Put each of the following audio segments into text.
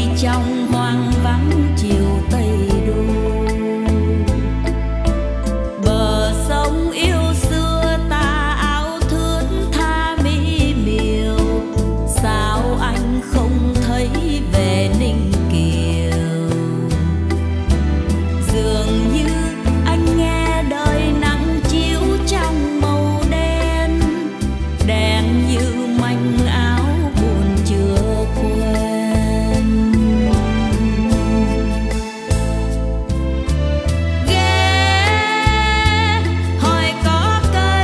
trong hoang vắng chiều tây đô. Bờ sông yêu xưa ta áo thướt tha mỹ miều, sao anh không thấy về Ninh Kiều? Dường như anh nghe đời nắng chiếu trong màu đen, đen như manh áo buồn chưa quên. Ghé hỏi có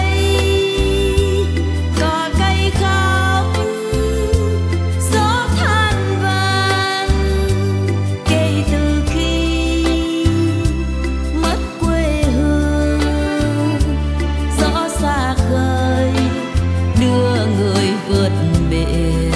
cây khóc, gió than vãn kể từ khi mất quê hương. Gió xa khơi đưa người vượt biển,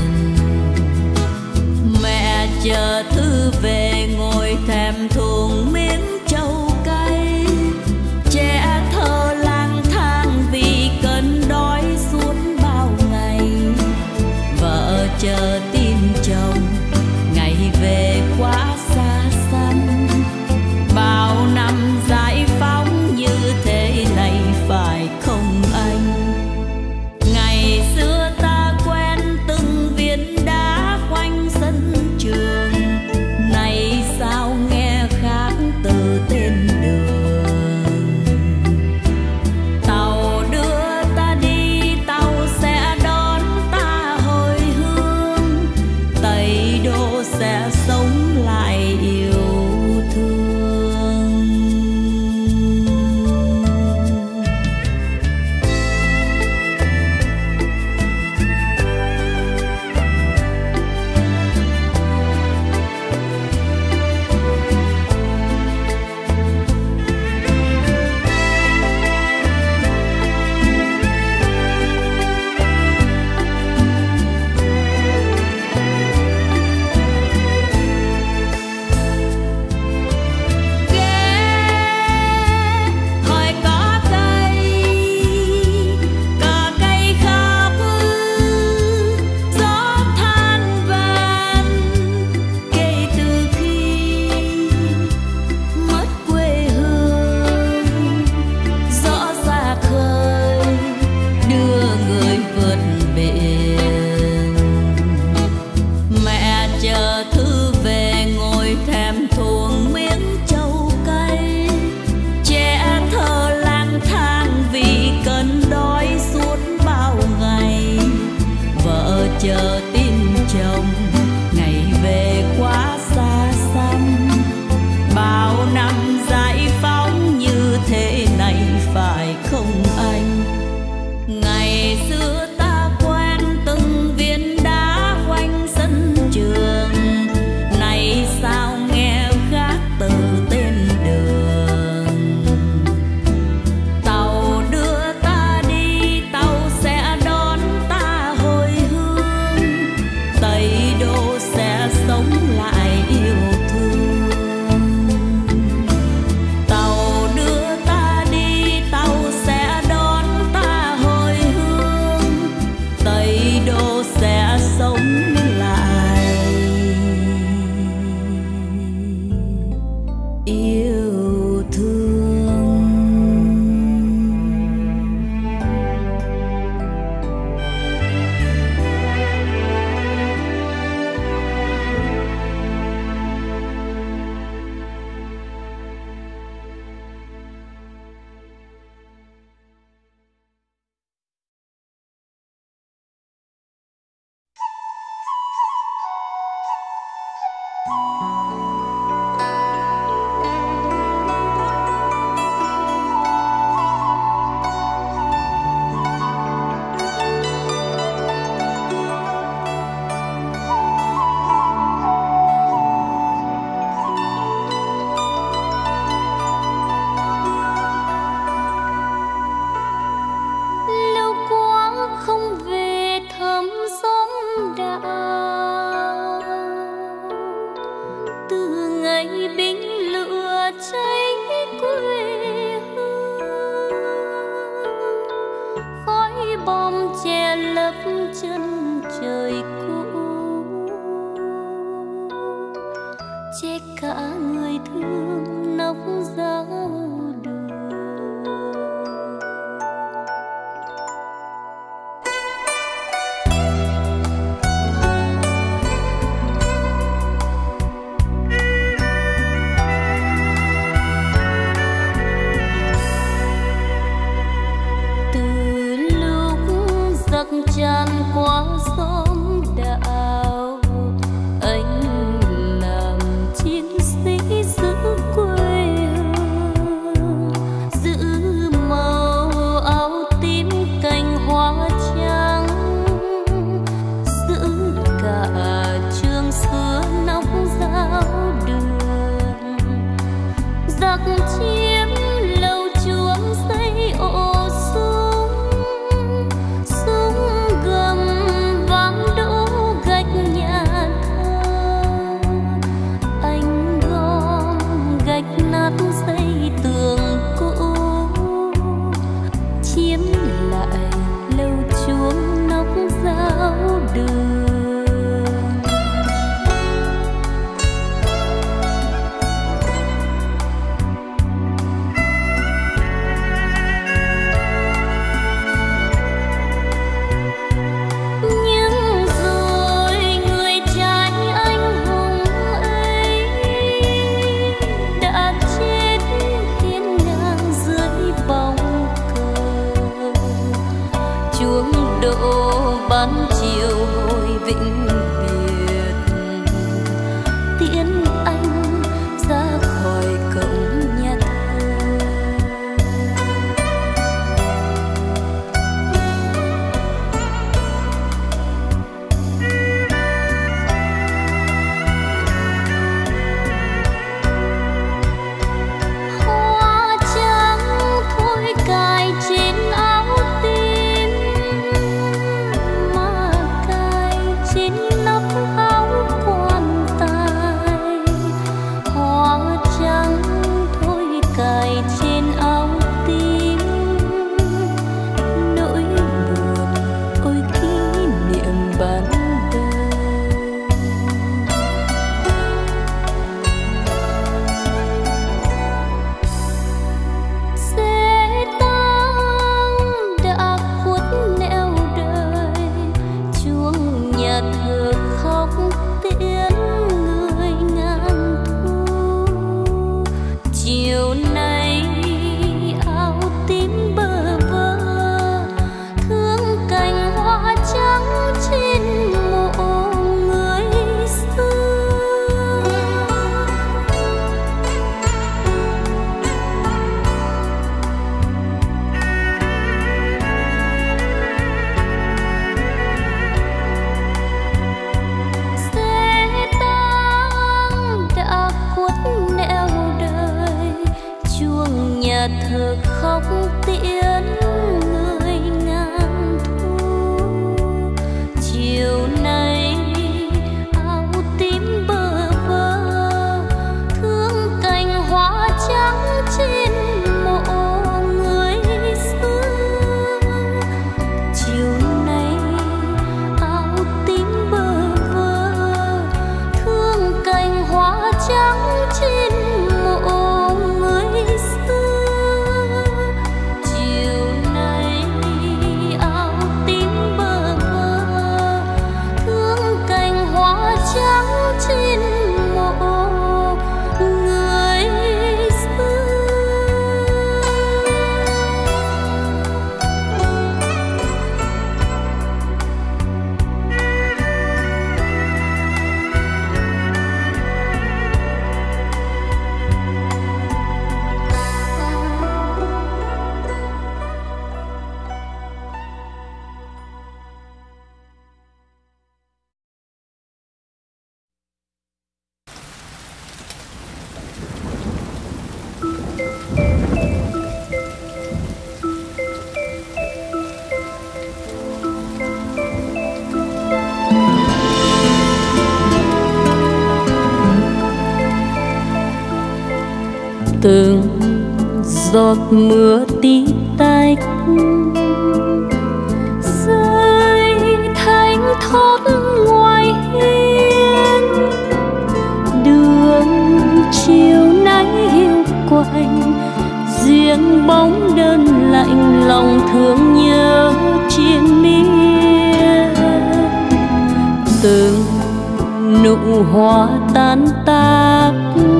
mẹ chờ thư về ngồi thèm thuồng miếng trầu cay. Trẻ thơ lang thang vì cơn đói suốt bao ngày, vợ chờ tin chồng ngày về quá xa xăm. Bao năm giải phóng như thế này phải không anh? Ngày xưa ta quen từng viên đá quanh sân trường, nay sao nghe khác từ tên đường. Tàu đưa ta đi, tàu sẽ đón ta hồi hương, Tây Đô sẽ sống lại yêu thương. Hỏi có cây khóc, gió than vãn kể từ khi mất quê hương. Gió xa khơi đưa người vượt biển, mẹ chờ thư về ngồi thèm thuồng miếng trầu cay. Trẻ thơ lang thang vì cơn đói suốt bao ngày, vợ chờ tin chồng ngày về quá xa xăm. Bao năm giải phóng như thế này phải không anh? Ngày xưa ta quen từng viên đá quanh sân trường, nay sao nghe khác từ tên đường. Tàu đưa ta đi, tàu sẽ đón ta hồi hương, Tây Đô sẽ sống lại yêu thương. Tàu đưa ta đi, tàu sẽ đón ta hồi hương, Tây Đô sẽ sống lại yêu thương. Lâu quá không về thăm xóm đạo, che cả người thương nóc giáo đường. Từ lúc giặc tràn qua xóm đạo, anh làm chiến sĩ giữ quê hương, giữ màu áo tím cành hoa trắng, giữ cả trường xưa nóc giáo đường. Giặc chiếm lầu chuông xây ổ súng, súng gầm vang đổ gạch nhà thờ. Anh gom gạch nát xây tường cũ, chiếm lại lầu chuông nóc giáo đường. Nhưng rồi người trai anh hùng ấy đã chết hiên ngang dưới bóng cờ. Chuông đổ ban chiều hồi vĩnh biệt, tiễn anh ra khỏi cổng nhà thờ. Hoa trắng thôi cài trên áo tím, mà cài trên nắp áo quan tài. Hoa trắng thôi cài trên áo tím, nỗi buồn ôi kỷ niệm ban đầu. Xe tang đã khuất nẻo đời, chuông nhà thờ khóc tiễn người ngàn thu. Chiều nay áo tím bơ vơ, thương cành hoa trắng trên mộ người xưa. Xe tang đã khuất nẻo đời, chuông nhà thờ khóc tiễn người ngàn thu. Chiều nay áo tím bơ vơ, thương cành hoa trắng trên mộ người xưa. Chiều nay áo tím bơ vơ, thương cành hoa trắng trên mộ người xưa. Chiều nay áo tím bơ vơ, thương cành hoa trắng trên mộ người xưa. Từng giọt mưa tí tách rơi thánh thót ngoài hiên, đường thương nhớ triền miên. Từng nụ hoa tan tác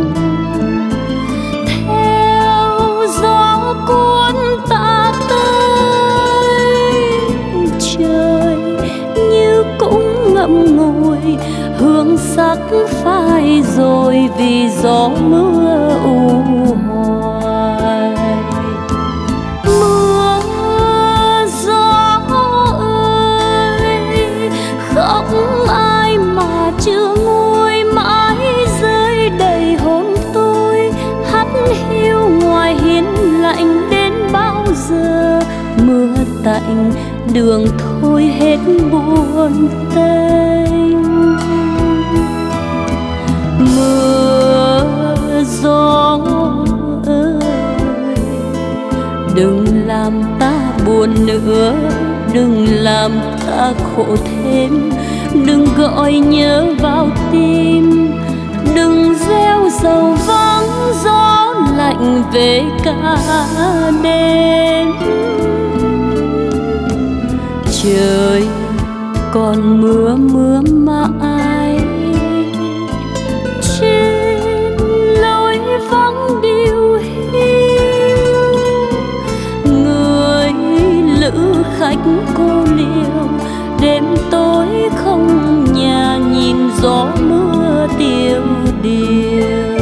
theo gió cuốn ta tới. Trời như cũng ngậm ngùi hương sắc phai rồi vì gió mưa u hoài. Mưa gió ơi không ai mà chưa nguôi, mãi rơi đầy hồn tôi. Hắt hiu ngoài hiên lạnh đến bao giờ, mưa tạnh đường thôi hết buồn tênh. Mưa gió ơi đừng làm ta buồn nữa, đừng làm ta khổ thêm, đừng gọi nhớ vào tim, đừng gieo sầu vắng gió lạnh về cả đêm. Trời còn mưa mưa mãi trên lối vắng điều hiu, người lữ khách cô liêu đêm tối không nhà nhìn gió mưa tiêu điều.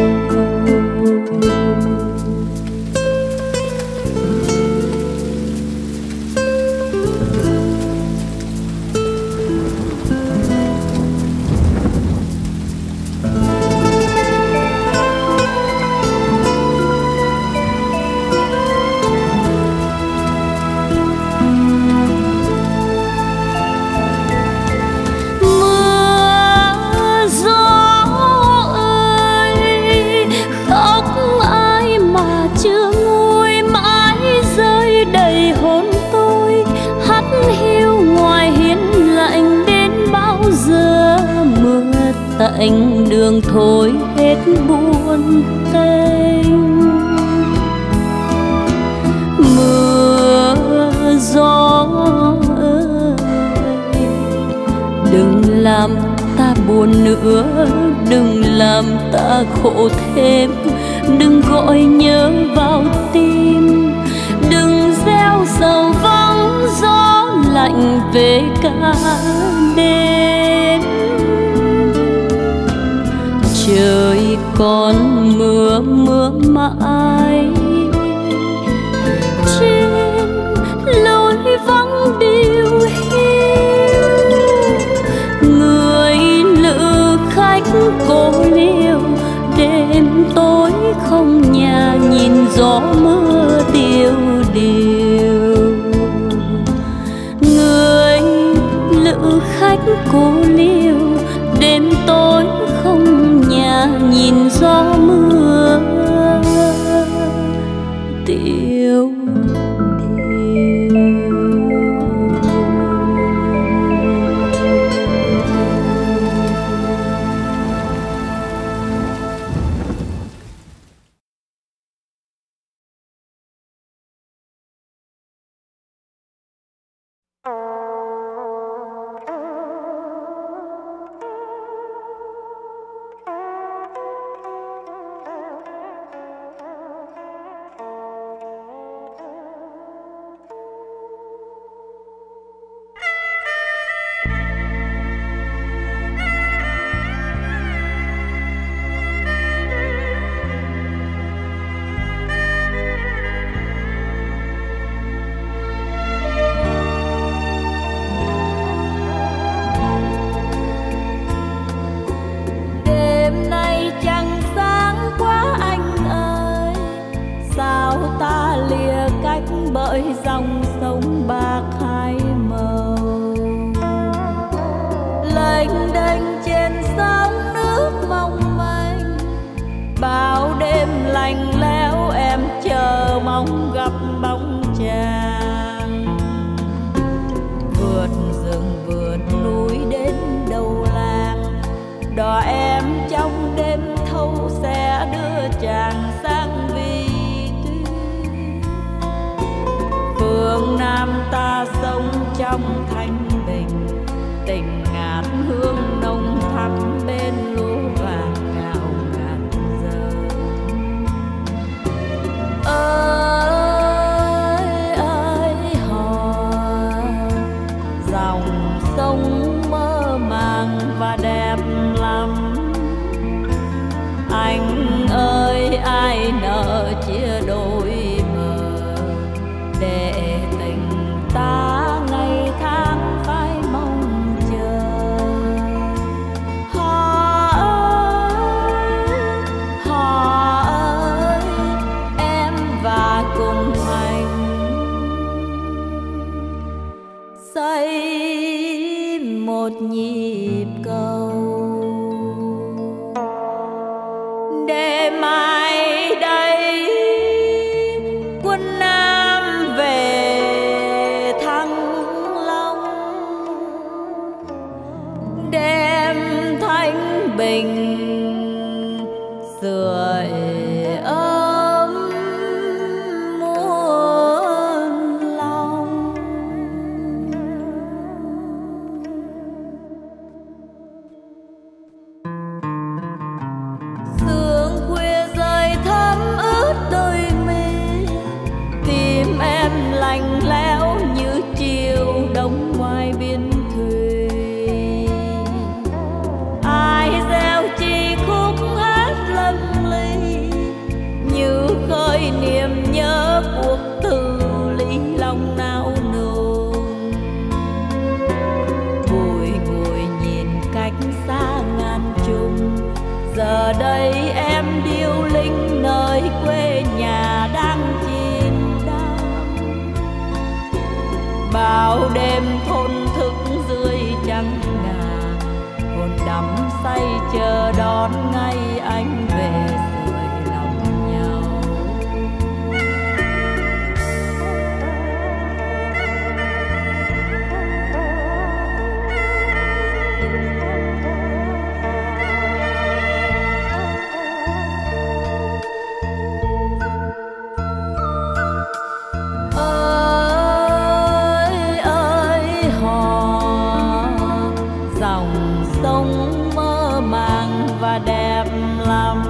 Tạnh đường thôi hết buồn tênh. Mưa gió ơi đừng làm ta buồn nữa, đừng làm ta khổ thêm, đừng gọi nhớ vào tim, đừng gieo sầu vắng gió lạnh về cả đêm. Trời còn mưa mưa mãi trên lối vắng điều hiu, người lữ khách cô liêu đêm tối không nhà nhìn gió mưa tiêu điều. Người lữ khách cô liêu đêm tối không nhà nhìn gió mưa tiêu bởi dòng sông bạc hai màu. Lênh đênh trên sóng nước mong manh, bao đêm lạnh lẽo em chờ mong gặp bóng chàng. Vượt rừng vượt núi đến đầu làng, đò em trong đêm thâu sẽ đưa chàng sang Vi Tuyến. Phương sưởi ấm muôn lòng. Sương khuya rơi thấm ướt đôi mi, tim em lạnh lẽo như chiều đông ngoài biển thùy. Ai gieo chi khúc hát lâm ly, như khơi niềm nhớ cuộc từ ly lòng não nùng. Bùi ngồi nhìn cách xa ngàn trùng, giờ đây em điêu linh nơi quê nhà đang chìm đắm. Bao đêm thôn thức dưới trăng ngà, hồn đắm say chờ đón ngày anh về sưởi lòng nhau. Ơi ơi hò, dòng sông mơ màng và đẹp lắm.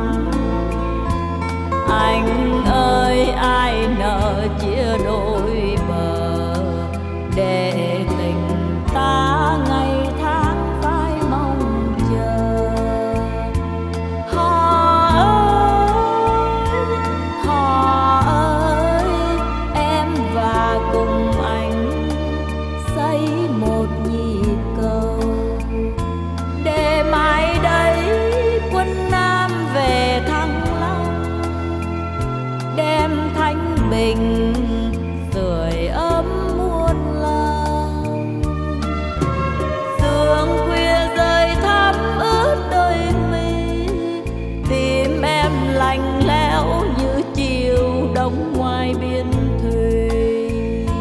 Anh ơi ai nỡ chia đôi bờ, để tình ta ngày tháng phải mong chờ. Hò ơi em và cùng anh xây một nhịp cầu, để mai đây quân Nam về Thăng Long, đem thanh bình sưởi ấm muôn lòng. Sương khuya rơi thấm ướt đôi mi, tim em lạnh lẽo như chiều đông ngoài biển thùy.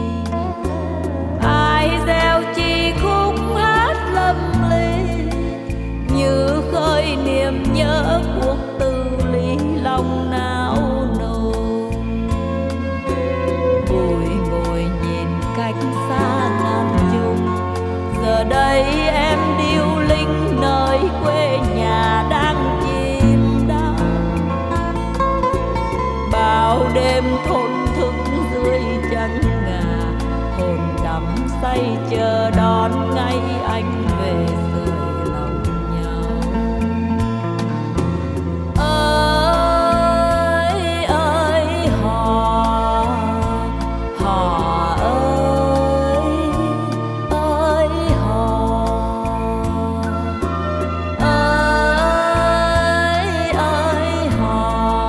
Ai gieo chi khúc hát lâm ly, như khơi niềm nhớ cuộc từ ly lòng não nùng. Bùi ngồi nhìn cách xa ngàn trùng, giờ đây em điêu linh nơi quê nhà đang chìm đắm. Bao đêm thôn thức dưới trăng ngà, hồn đắm say chờ đón ngày anh về sưởi lòng nhau. Ơi ơi hò ơi ơi hò, ơi ơi hò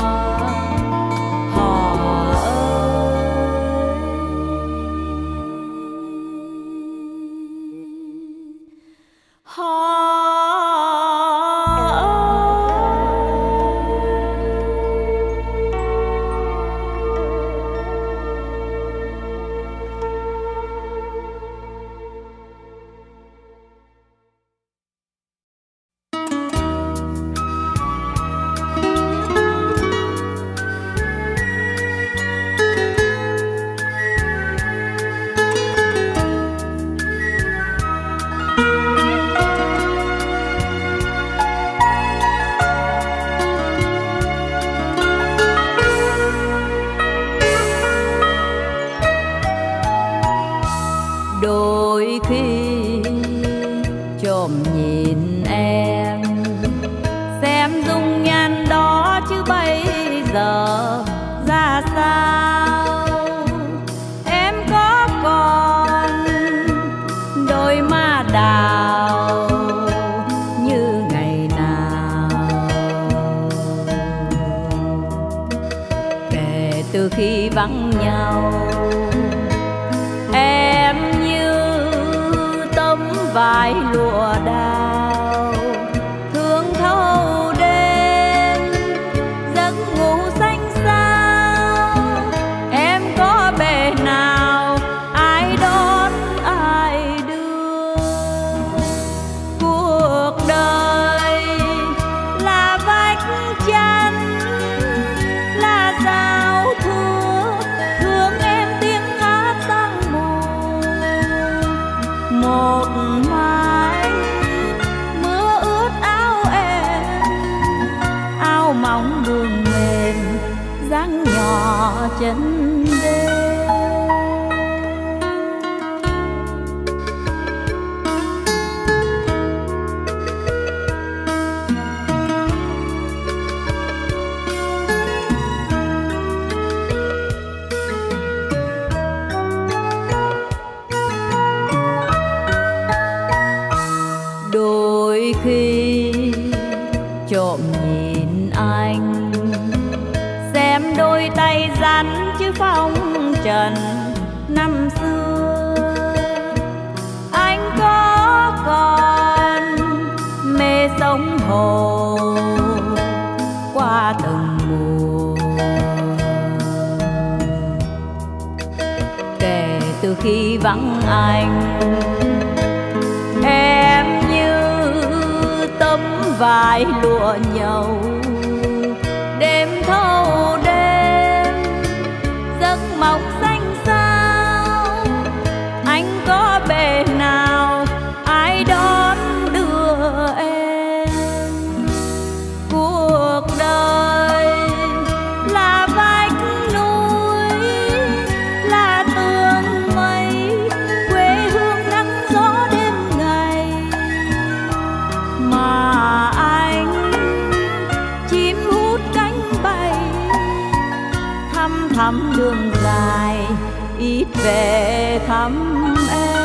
Đôi khi trộm nhìn em, xem dung nhan đó chứ bây giờ ra sao. Em có còn đôi má đào như ngày nào. Kể từ khi vắng nhau, em vải lụa đào thương thâu đêm giấc ngủ xanh sao. Em có bề nào ai đón ai đưa, cuộc đời là vách chắn chân đêm. Đôi khi trộm nhìn anh, xem đôi tay rắn chứ phong trần năm xưa. Anh có còn mê sông hồ qua từng mùa. Kể từ khi vắng anh, em như tấm vải lụa nhầu, đêm thâu đêm giấc mộng xanh sao. Anh có bề nào ai đón đưa em? Cuộc đời là vách núi, là tường mây, quê hương nắng gió đêm ngày. Mà anh chim hút cánh bay, thăm thẳm đường dài, ít về thăm em.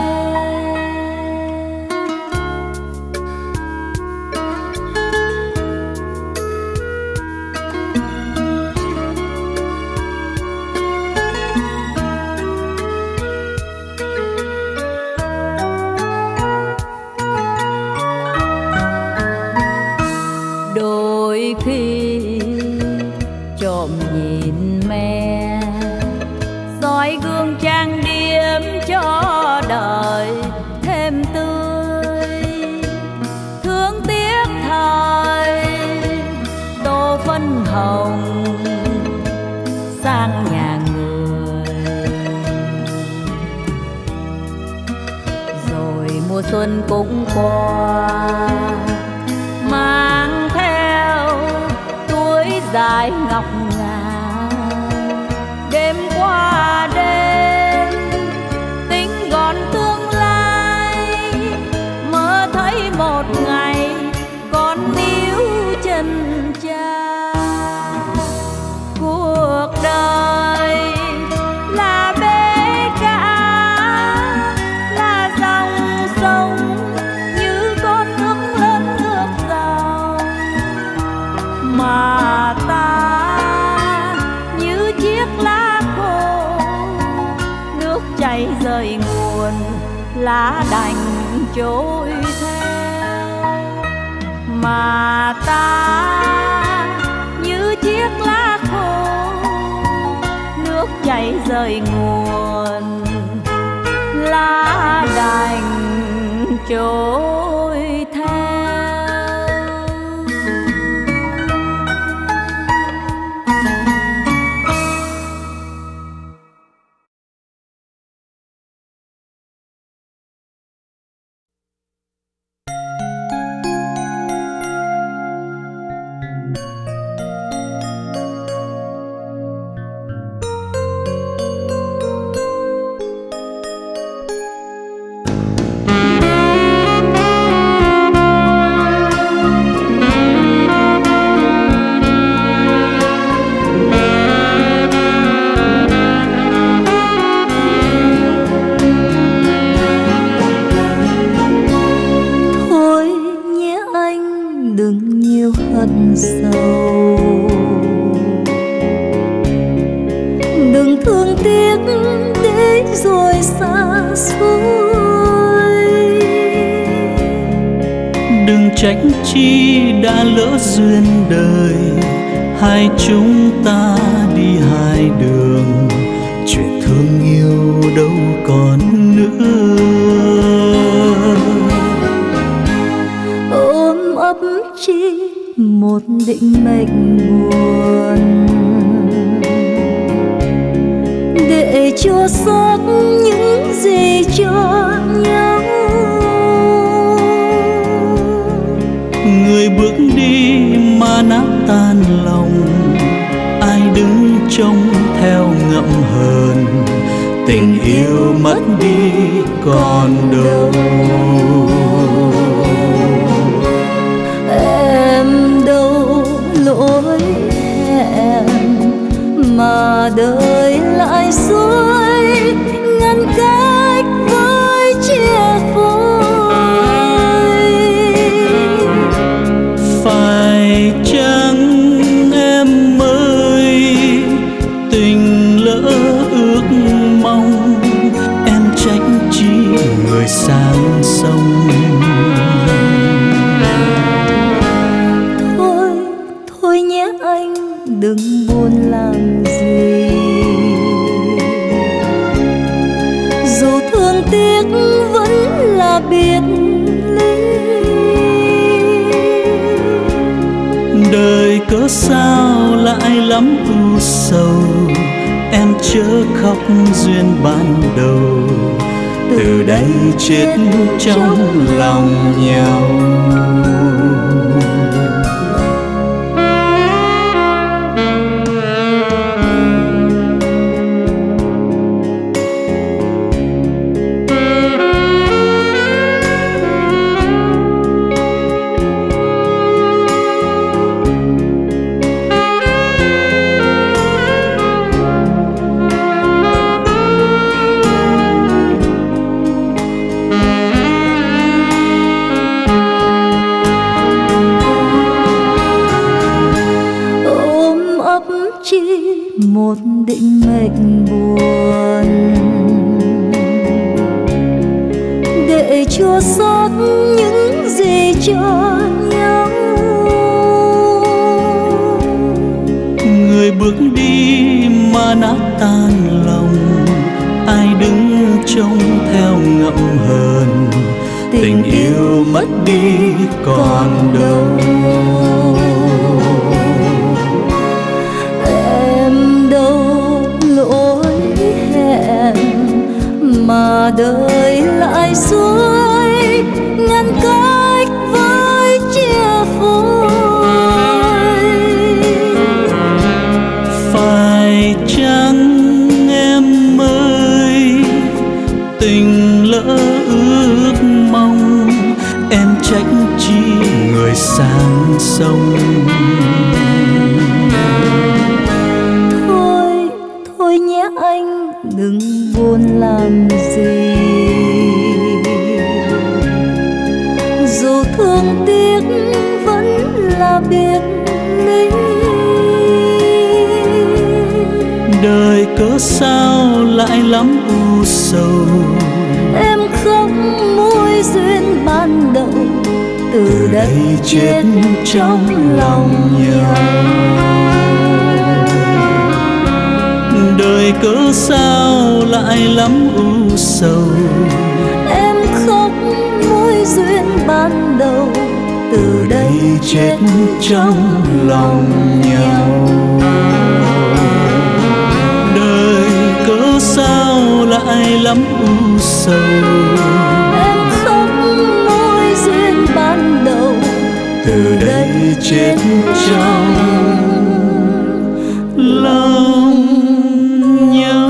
Đôi khi trộm nhìn mẹ, soi gương trang điểm cho đời thêm tươi. Thương tiếc thời tô phân hồng sang nhà người, rồi mùa xuân cũng qua, mang theo túi dài ngọc ngà. Đêm qua đêm tính gọn tương lai, mơ thấy một ngày còn níu chân cha. Cuộc đời là bể cá, là dòng sông, như con nước lớn nước giàu. Mà ta như chiếc lá khô, nước chảy rời nguồn, lá đành trôi theo. Mà ta như chiếc lá khô, nước chảy rời nguồn, lá đành trôi theo. Đừng thương tiếc để rồi xa xôi. Đừng trách chi đã lỡ duyên đời, hai chúng ta đi hai đường, chuyện thương yêu đâu còn nữa. Ôm ấp chi một định mệnh nguồn, để cho sót những gì cho nhau. Người bước đi mà nát tan lòng, ai đứng trông theo ngậm hờn, tình yêu mất đi còn đâu. Em đâu lỗi hẹn mà đời lại dối, ngăn cách với chia phôi. Phải chăng em ơi, tình lỡ ước mong, em trách chi người sang sông. Thôi nhé anh đừng buồn làm gì, dù thương tiếc vẫn là biệt ly. Đời cớ sao lại lắm u sầu, em chớ khóc duyên ban đầu, từ đây chết trong lòng nhau. Một định mệnh buồn để chua xót những gì cho nhau. Người bước đi mà nát tan lòng, ai đứng trông theo ngậm hờn, tình yêu mất đi còn đâu. Mà đời lại dối, ngăn cách với chia phôi. Phải chăng em ơi, tình lỡ ước mong, em trách chi người sang sông. Thôi nhé anh đừng buồn làm gì, dù thương tiếc vẫn là biệt ly. Đời cớ sao lại lắm u sầu, em khóc mối duyên ban đầu, từ đây chết trong lòng nhau. Đời cớ sao lại lắm u sầu, em khóc mối duyên ban đầu, từ đây chết trong lòng nhau. Đời cớ sao lại lắm u sầu, em khóc mối duyên ban đầu, từ đây chết trong lòng nhau.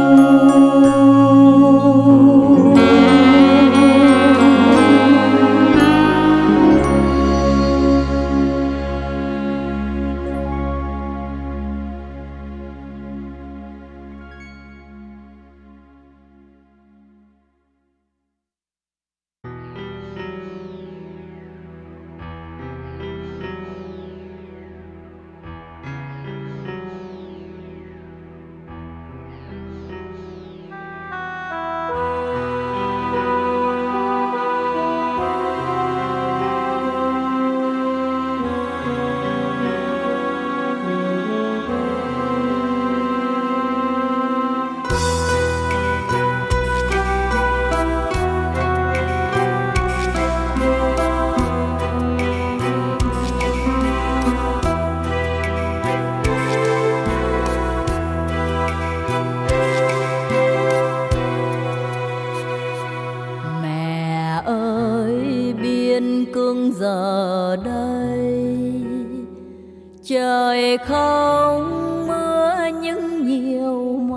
giờ đây trời không mưa nhưng nhiều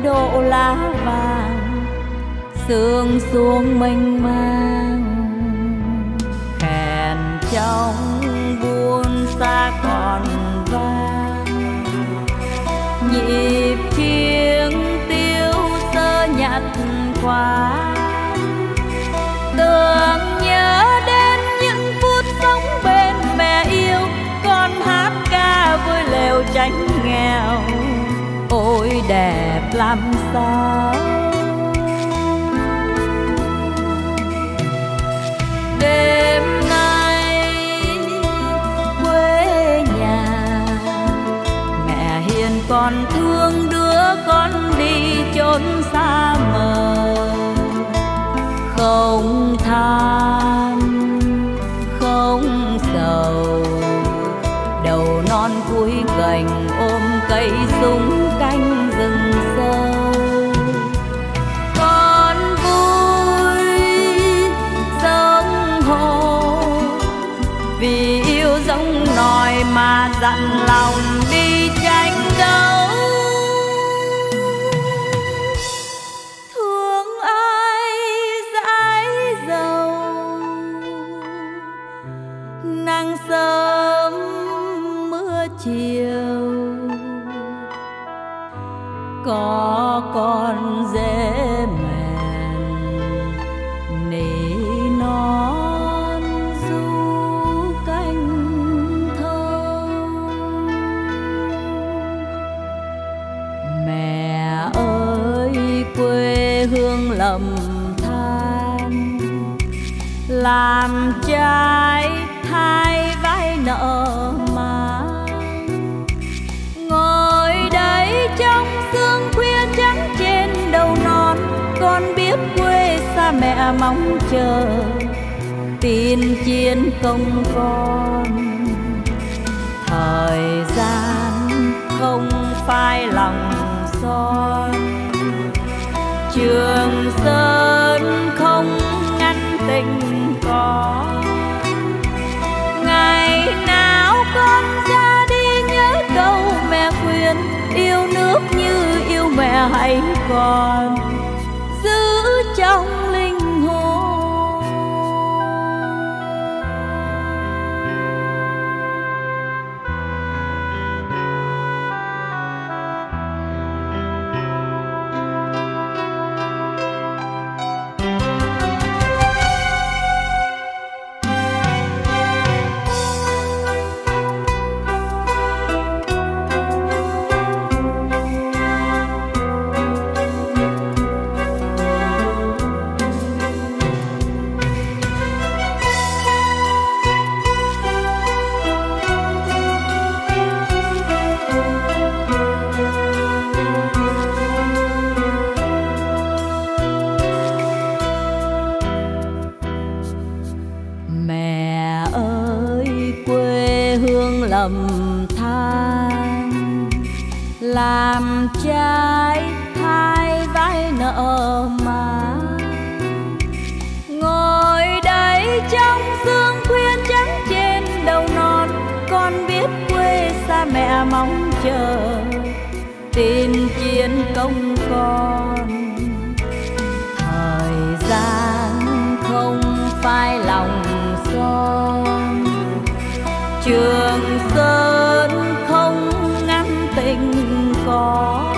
độ lá vàng sương xuống mênh mang, kèn trong buôn xa còn vang, nhịp chiêng tiêu sơ nhạt qua, tưởng nhớ đến những phút sống bên mẹ yêu, con hát ca vui lều tránh nghèo, ôi đẹp làm sao. Đêm nay quê nhà mẹ hiền còn thương đứa con đi chốn xa mờ, không than không sầu, đầu non cuối gành ôm cây súng canh rừng sâu. Con vui giống hồ vì yêu giống nòi mà dặn lòng đi tranh đấu. Thương ai dãi dầu nắng sớm mưa chiều, có con dễ mèn nỉ non du canh thông. Mẹ ơi quê hương lầm than, làm trai hai vai nợ mang, ngồi đây trong sương khuya trắng trên đầu non, con biết quê xa mẹ mong chờ tin chiến công con. Thời gian không phai lòng son, Trường Sơn không ngăn tình con. Ngày nào con ra đi nhớ câu mẹ khuyên, yêu nước như yêu mẹ hãy còn giữ trong linh hồn. Lầm than làm trai hai vai nợ mà, ngồi đây trong sương khuya trắng trên đầu non, con biết quê xa mẹ mong chờ tin chiến công con. Thời gian không phai lòng son, Trường Sơn không ngăn tình con.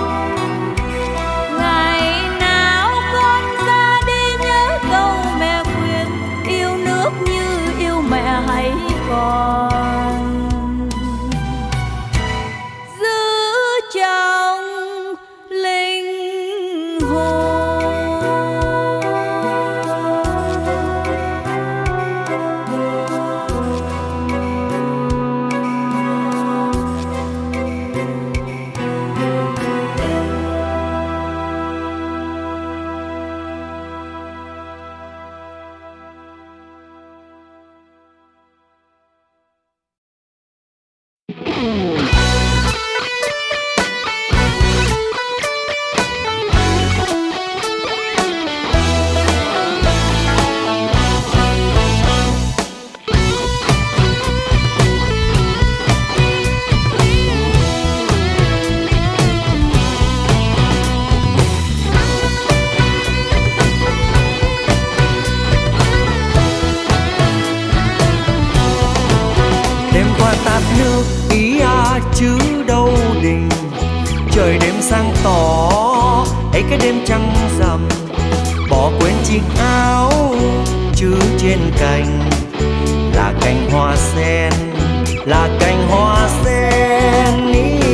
Ngày nào con ra đi nhớ câu mẹ khuyên, yêu nước như yêu mẹ hãy còn giữ trong linh hồn. sáng tỏ ấy cái đêm trăng rằm, bỏ quên chiếc áo chứ trên cành là cành hoa sen, là cành hoa sen.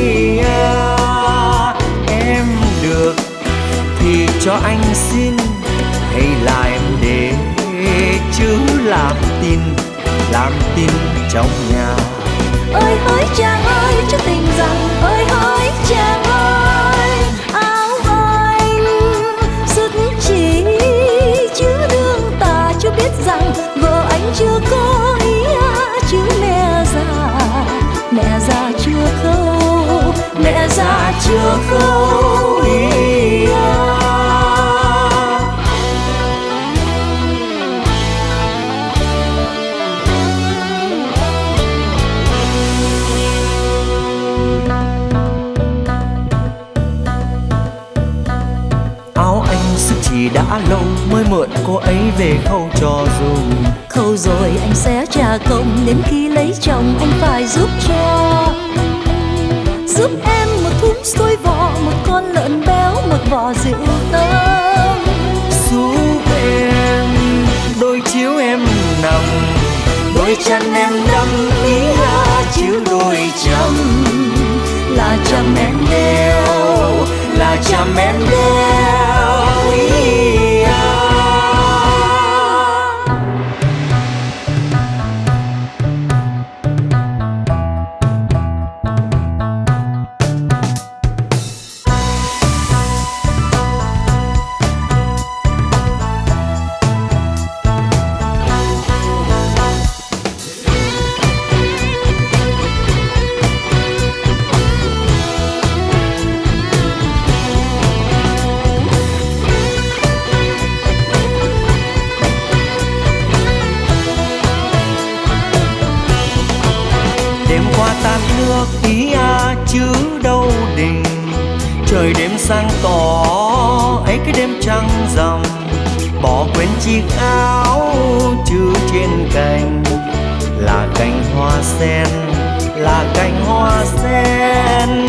Em được thì cho anh xin, hay là em để chứ làm tin trong nhà. Ơi hỡi chàng ơi, cho tình rằng ơi hỡi chàng ơi, áo anh xuất chỉ chứ đương ta chưa biết rằng vợ anh chưa có ý, chứ mẹ già chưa khâu, mẹ già chưa khâu ý. Đã lâu mới mượn cô ấy về khâu cho dùng. Khâu rồi anh sẽ trả công, đến khi lấy chồng anh phải giúp em một thúng xôi vỏ, một con lợn béo, một vò rượu thơm. Giúp em đôi chiếu em nằm, đôi chân em đắm ý, chiếu đôi châm là châm em đeo, là châm em đeo. Chứ đâu đình trời đêm sáng tỏ ấy cái đêm trăng rằm, bỏ quên chiếc áo chứ trên cành là cành hoa sen, là cành hoa sen.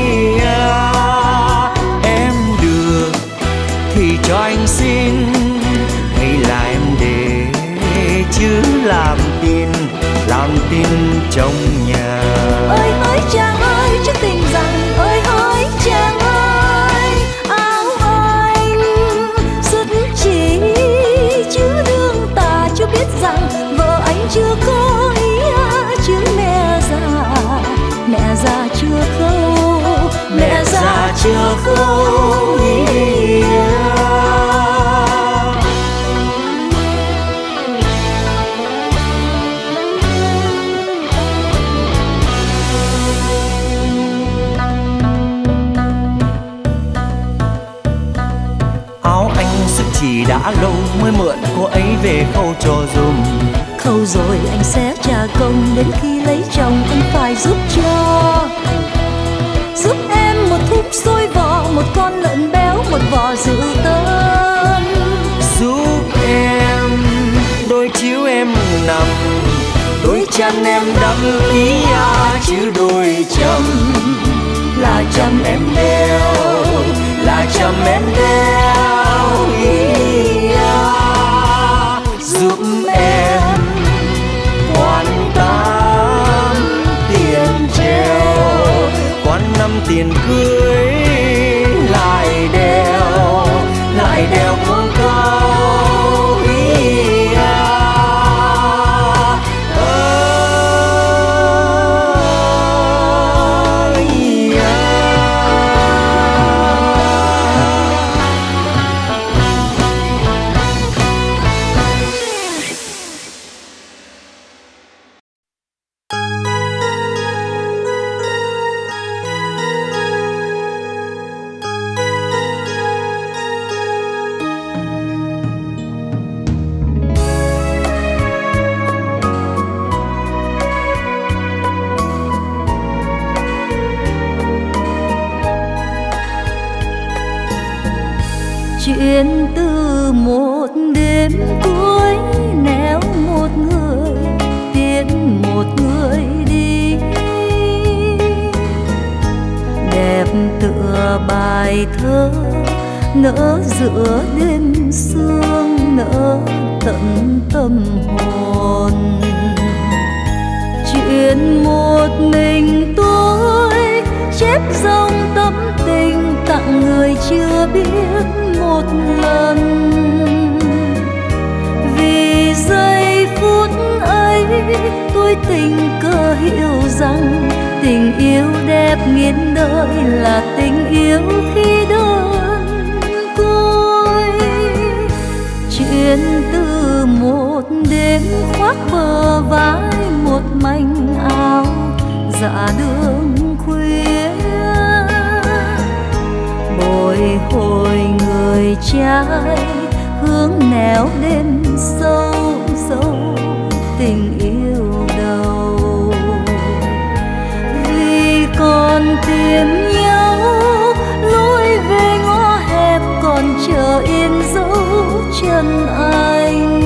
Em được thì cho anh xin, hay là em để chứ làm tin trong nhà. Ơi hỡi chàng ơi, cho tình rằng ơi hỡi chàng ơi, áo anh xuất chỉ chứ đương ta chưa biết rằng vợ anh chưa có ý, chứ mẹ già chưa khâu, mẹ già chưa khâu ý. Chỉ đã lâu mới mượn cô ấy về khâu cho dùng. Khâu rồi anh sẽ trả công, đến khi lấy chồng anh phải giúp em một thúng xôi vỏ, một con lợn béo, một vò rượu thơm. Giúp em đôi chiếu em nằm, đôi chân em đắm ý, chứ đôi châm là châm em đeo, là châm em đeo. Giúp em quan tám tiền treo, quan năm tiền cưới, lại đeo con câu. chuyện từ một đêm cuối néo một người tiễn một người đi, để đẹp tựa bài thơ nỡ giữa đêm sương, nỡ tận tâm hồn. Chuyện một mình tôi chép dòng tâm tình tặng người chưa biết một lần. Vì giây phút ấy tôi tình cờ hiểu rằng tình yêu đẹp nghìn đời là tình yêu khi đơn côi. Chuyện từ một đêm khoác bờ vai một mảnh áo dạ đường khuya, bồi hồi người trai hướng nẻo đêm sâu sâu tình yêu đầu. Vì còn tìm nhau lối về ngõ hẹp, còn chờ yên dấu chân anh.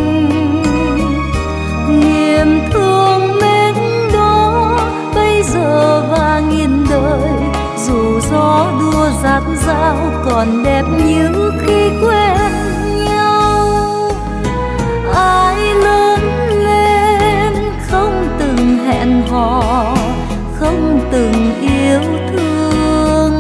Niềm thương mến đó bây giờ và nghìn đời, dù gió đua dạt dao còn đẹp như khi quen nhau. Ai lớn lên không từng hẹn hò, không từng yêu thương,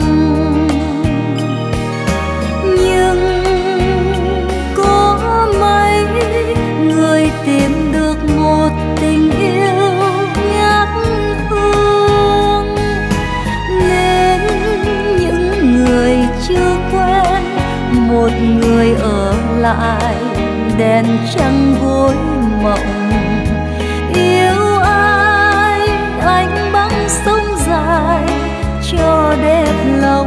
nhưng có mấy người tìm được một tình yêu ngát hương. Nên những người chưa quen, một người ở lại đèn trăng gối mộng. Yêu ai anh băng sông dài cho đẹp lòng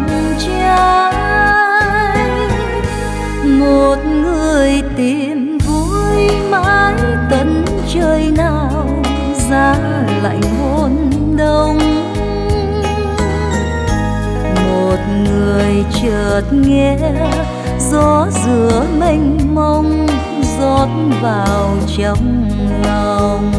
trai. Một người tìm vui mãi tận trời nào, giá lạnh hôn đông. Một người chợt nghe gió giữa mênh mông rót vào trong lòng.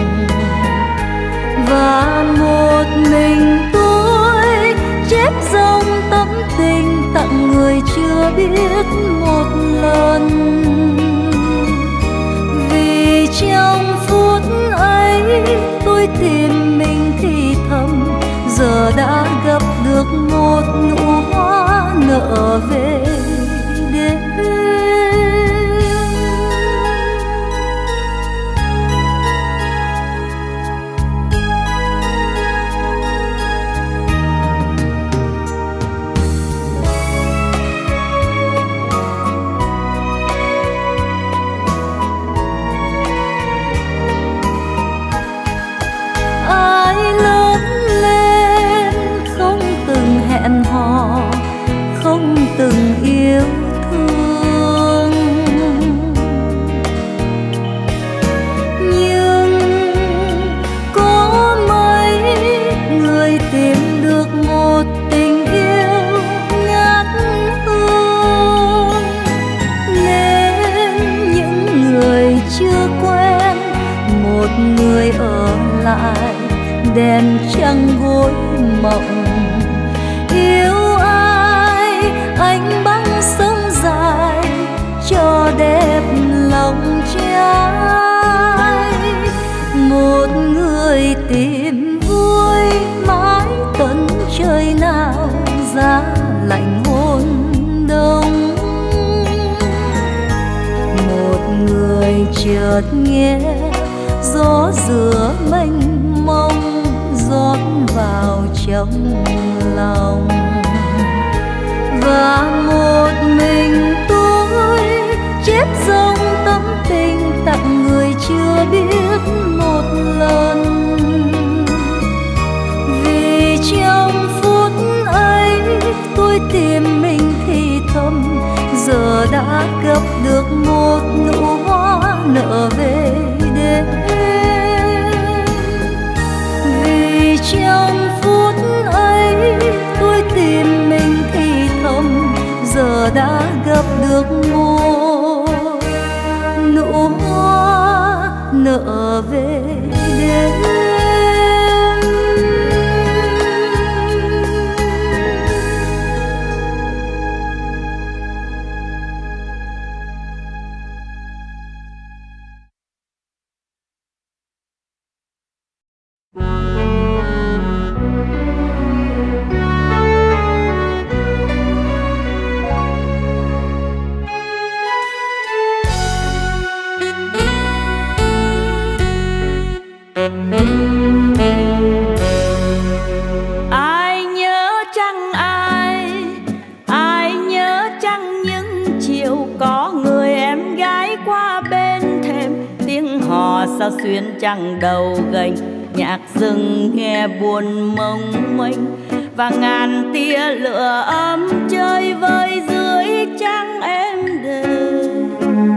Và một mình tôi chép dòng tâm tình tặng người chưa biết một lần. Vì trong phút ấy tôi tìm mình thì thầm, giờ đã gặp được một nụ hoa nở về đêm. Hẹn hò không từng yêu thương, nhưng có mấy người tìm được một tình yêu ngát hương. Nên những người chưa quen, một người ở lại đèn trăng gối mộng. Yêu ai anh băng sông dài cho đẹp lòng trai. Một người tìm vui mãi tận trời nào, giá lạnh hôn đông. Một người chợt nghe gió giữa mênh mông rót vào trong lòng. Và một mình tôi chép dòng tâm tình tặng người chưa biết một lần. Vì trong phút ấy tôi tìm mình thì thầm, giờ đã gặp được một nụ hoa nở về đêm. Vì trong phút ấy tôi tìm mình thì thầm, giờ đã gặp được một nụ hoa nở về đêm. chiều có người em gái qua bên thềm, tiếng hò sao xuyên trăng đầu gành, nhạc rừng nghe buồn mông mênh và ngàn tia lửa ấm chơi vơi dưới trăng êm đềm.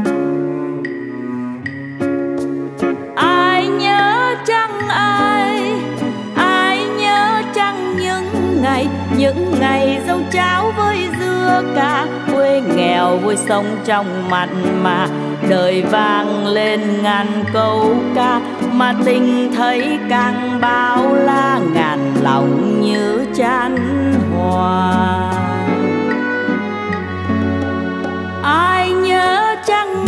Ai nhớ chăng ai nhớ chăng những ngày dâu cháo với dưa cá, quê nghèo vui sống trong mặn mà đời vang lên ngàn câu ca, mà tình thấy càng bao la ngàn lòng như chan hòa. Ai nhớ chăng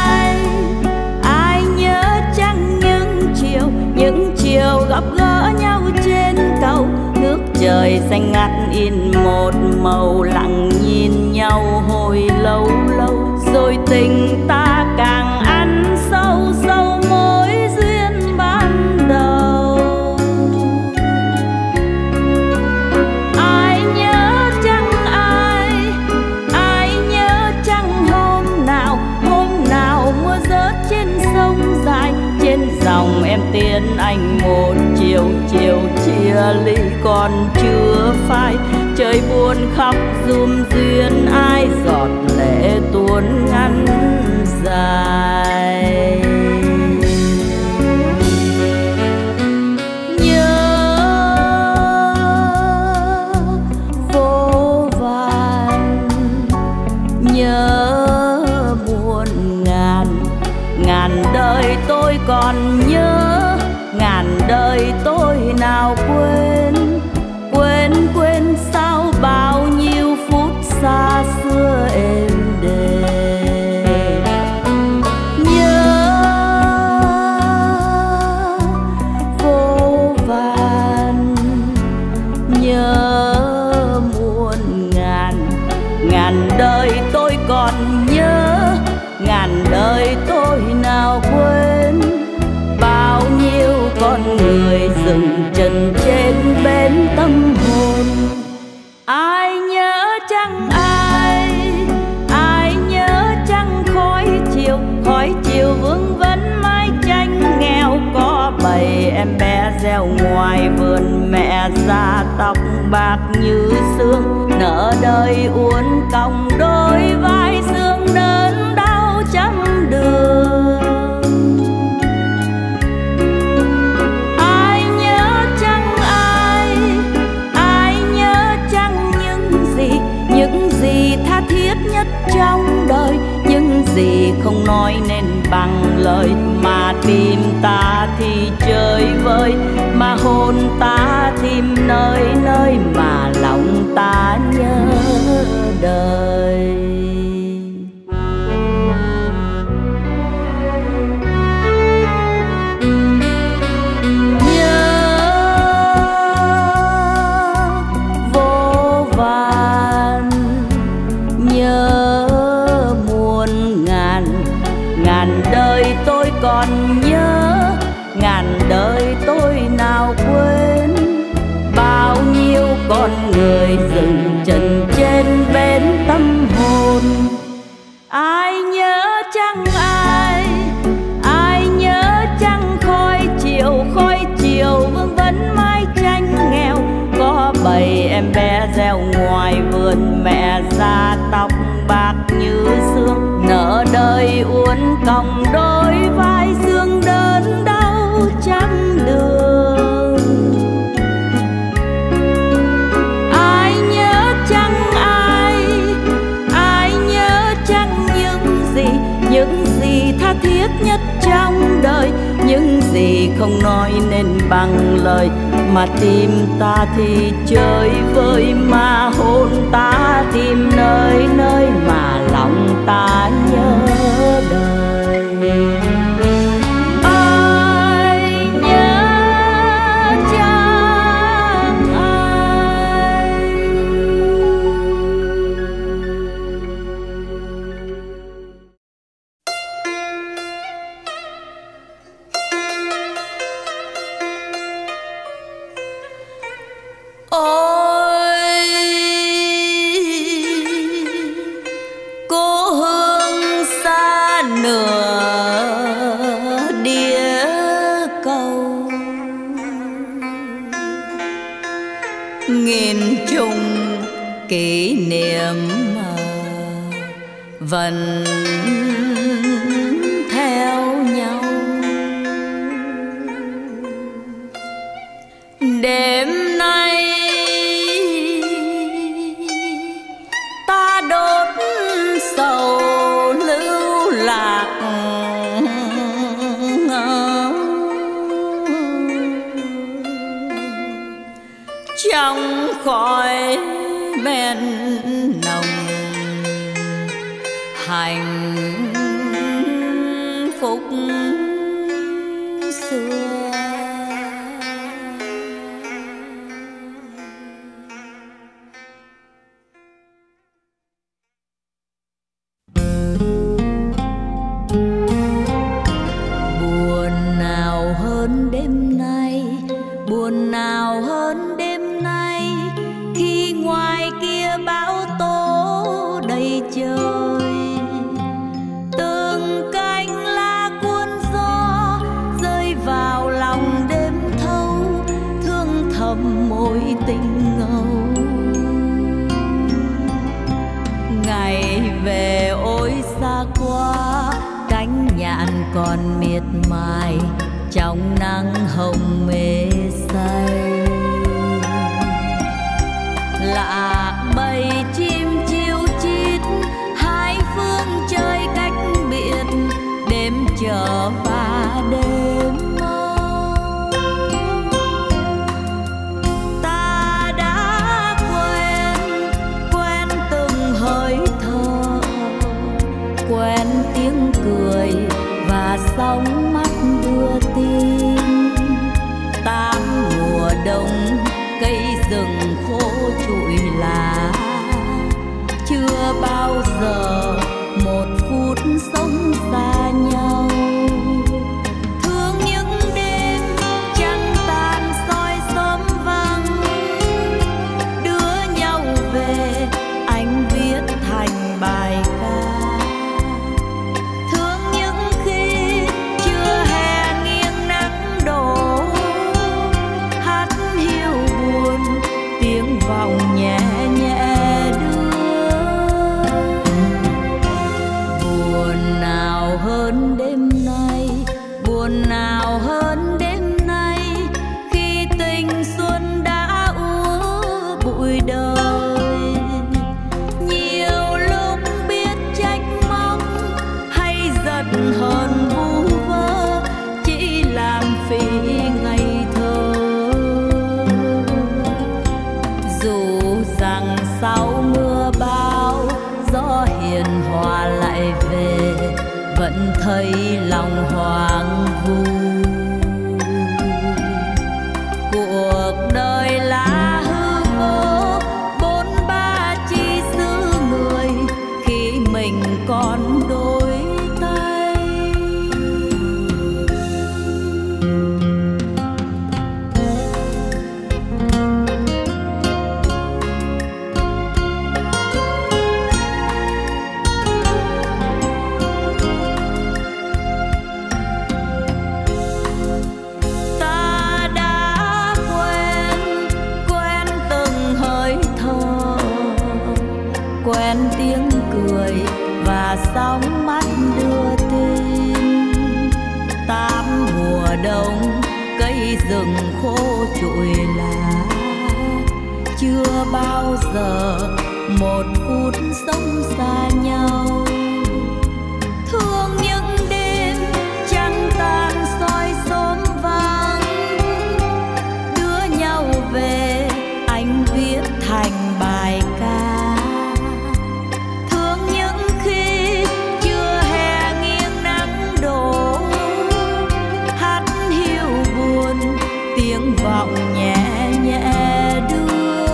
ai nhớ chăng những chiều gặp gỡ nhau trên cầu, nước trời xanh ngắt in một màu lặng nhìn nhau hồi lâu lâu, rồi tình ta càng ăn sâu sâu mối duyên ban đầu. Ai nhớ chăng ai nhớ chăng hôm nào mưa rớt trên sông dài, trên dòng em tiến anh một chiều chia ly còn chưa phai, trời buồn khóc run duyên ai giọt lệ tuôn ngắn dài. Nhớ vô vàn, nhớ muôn ngàn đời tôi còn nhớ, ngàn đời tôi nào quên sao bao nhiêu phút xa xưa êm đềm. Nhớ vô vàn, nhớ muôn ngàn đời tôi còn nhớ, ngàn đời tôi nào quên bao nhiêu con người dừng chân trên bến tâm hồn. Ai nhớ chăng ai nhớ chăng khói chiều vương vấn mái tranh nghèo, có bầy em bé reo ngoài vườn mẹ già tóc bạc như sương, nở đời uốn cong đôi vai xương đớn đau trăm đường. Ai nhớ chăng ai nhớ chăng những gì tha thiết nhất trong đời, những gì không nói nên bằng lời, mà tim ta thì chơi vơi, mà hồn ta tìm nơi nơi mà lòng ta nhớ đời. Còn nhớ ngàn đời tôi nào quên bao nhiêu con người dừng chân trên bến tâm hồn. Ai nhớ chăng ai nhớ chăng khói chiều vương vấn mái tranh nghèo, có bầy em bé reo ngoài vườn mẹ già tóc bạc như sương, nở đời uốn cong đôi vai xương đớn đau trăm đường. Ai nhớ chăng ai nhớ chăng những gì tha thiết nhất trong đời, những gì không nói nên bằng lời, mà tim ta thì chơi vơi, mà hồn ta tìm nơi nơi mà lòng ta nhớ đời. Ai nhớ chăng ai. Ôi cô nửa đĩa cầu, nghìn trùng kỷ niệm vẫn theo nhau. Đêm nay ta đốt sầu lưu lạc, trong khói men nồng hạnh phúc xưa. Buồn nào hơn đêm nay, buồn nào hơn đêm nay, khi ngoài kia bão tố đầy trời. Từng cánh lá cuốn gió rơi vào lòng đêm thâu, thương thầm mối tình ngầu. Ngày về ôi xa quá, cánh nhạn còn miệt mài trong nắng hồng mê say. Lạc bầy chim chiêu chít, hai phương trời cách biệt, đêm chờ và đêm mong. Ta đã quen từng hơi thở, quen tiếng cười và sóng mắt đưa tin. Tám mùa đông cây rừng khô trụi lá, chưa bao giờ một phút sống xa nhau. Thương những đêm trăng tàn soi sớm vắng, đưa nhau về anh viết thành bài ca. Thương những khi chưa hè nghiêng nắng đổ, hát hiu buồn tiếng vọng nhẹ nhẹ đưa. Buồn nào hơn đêm nay, buồn nào hơn đêm nay, khi tình xuân đã úa bụi đời. Nhiều lúc biết trách móc hay giận hờn vu vơ, chỉ làm phí ngày thơ. Dù rằng sau mưa bão gió hiền hòa lại về, vẫn thấy lòng hoang vu. Cuộc đời là hư vô, bốn ba chi xứ người, khi mình còn đôi tay. Ta đã quen từng hơi thở, quen tiếng cười và sóng mắt đưa tin. Tám mùa đông cây rừng khô trụi lá, chưa bao giờ một phút sống xa nhau. Thương những đêm trăng tàn soi sớm vắng, đưa nhau về anh viết thành bài ca. Thương những khi chưa hè nghiêng nắng đổ, hát hiu buồn tiếng vọng nhẹ nhẹ đưa.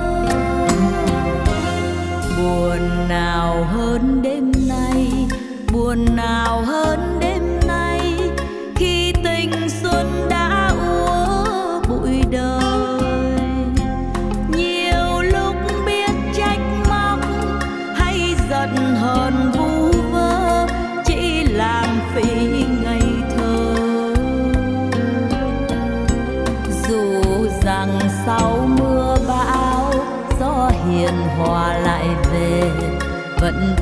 Buồn nào hơn đêm nay, buồn nào hơn đêm nay, khi tình xuân đã úa bụi đời. Nhiều lúc biết trách móc hay giận hờn vu vơ, chỉ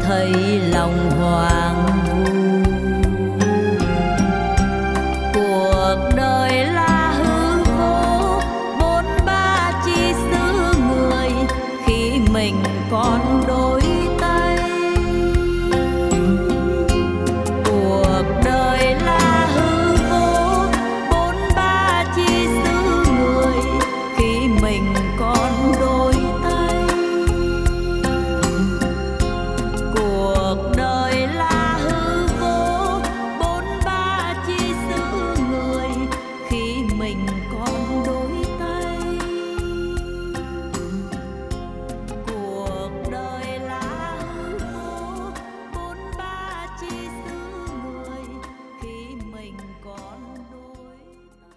thấy lòng hoang vu. Cuộc đời là hư vô, bốn ba chỉ xứ người khi mình còn đôi tay. Cuộc đời là hư vô, bốn ba chỉ xứ người khi mình còn đôi tay. Cuộc đời là hư vô, bốn ba chỉ xứ người khi mình còn đôi tay. Cuộc đời là hư vô, bốn ba chỉ xứ người khi mình còn đôi tay.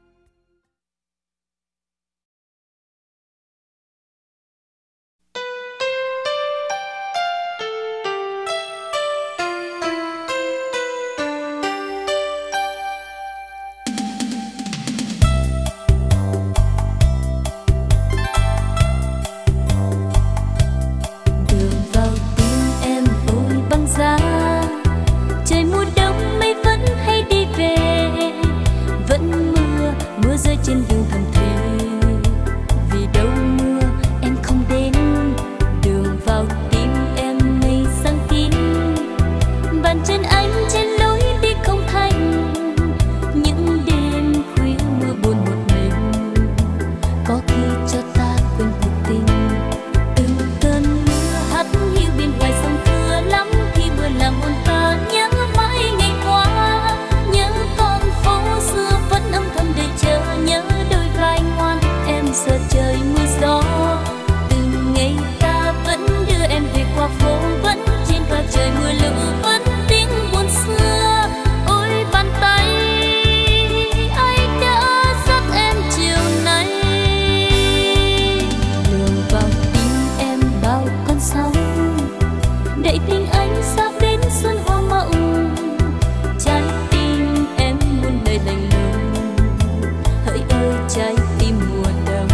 Đường vào tim em ôi băng giá, trời mùa đông mây vẫn hay đi về, vẫn mưa rơi trên đường thầm thề. Vì đâu mưa em không đến, đường vào tim em mây sáng kín, bàn chân anh trên lối đi không thành. Những đêm khuya mưa buồn một mình, có khi cho ta quên cuộc tình. Từng cơn mưa hắt hiu bên ngoài sông thưa lắm, khi mưa làm hồn ta nhớ mãi ngày qua. Nhớ con phố xưa vẫn âm thầm đợi chờ, nhớ đôi vai ngoan em sợ trời mưa gió. Từng ngày ta vẫn đưa em về qua phố, vẫn trên cao trời mưa lũ, vẫn tiếng buồn xưa. Ôi bàn tay ai đã dắt em chiều nay, đường vào tim em bao con sóng, đẩy tình anh xa đến xuân hoa mộng. Trái tim em muôn đời lạnh lùng, hỡi ơi trái tim mùa đông.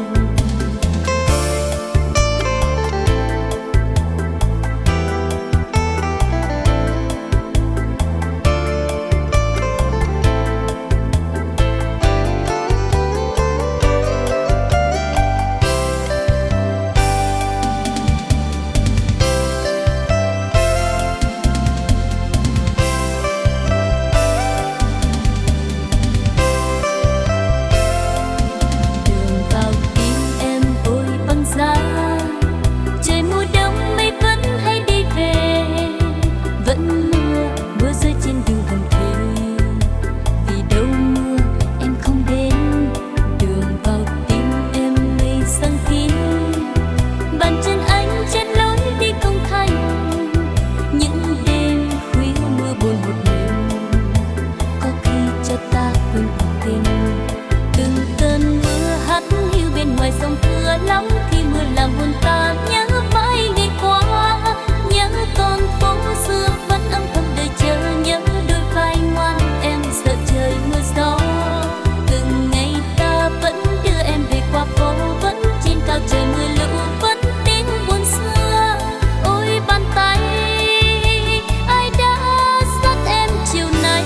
Đường vào tim em ôi băng giá, trời mùa đông mây vẫn hay đi về, vẫn mưa rơi trên đường thầm thề. Vì đâu mưa em không đến, đường vào tim em mây sáng kín, bàn chân anh trên lối đi không thành. Những đêm khuya mưa buồn một mình, có khi cho ta quên cuộc tình. Từng cơn mưa hắt hiu bên ngoài sông thưa lắm, khi mưa làm hồn ta nhớ mãi ngày qua. Nhớ con phố xưa vẫn âm thầm đợi chờ, nhớ đôi vai ngoan em sợ trời mưa gió. Từng ngày ta vẫn đưa em về qua phố, vẫn trên cao trời mưa lũ, vẫn tiếng buồn xưa. Ôi bàn tay ai đã dắt em chiều nay,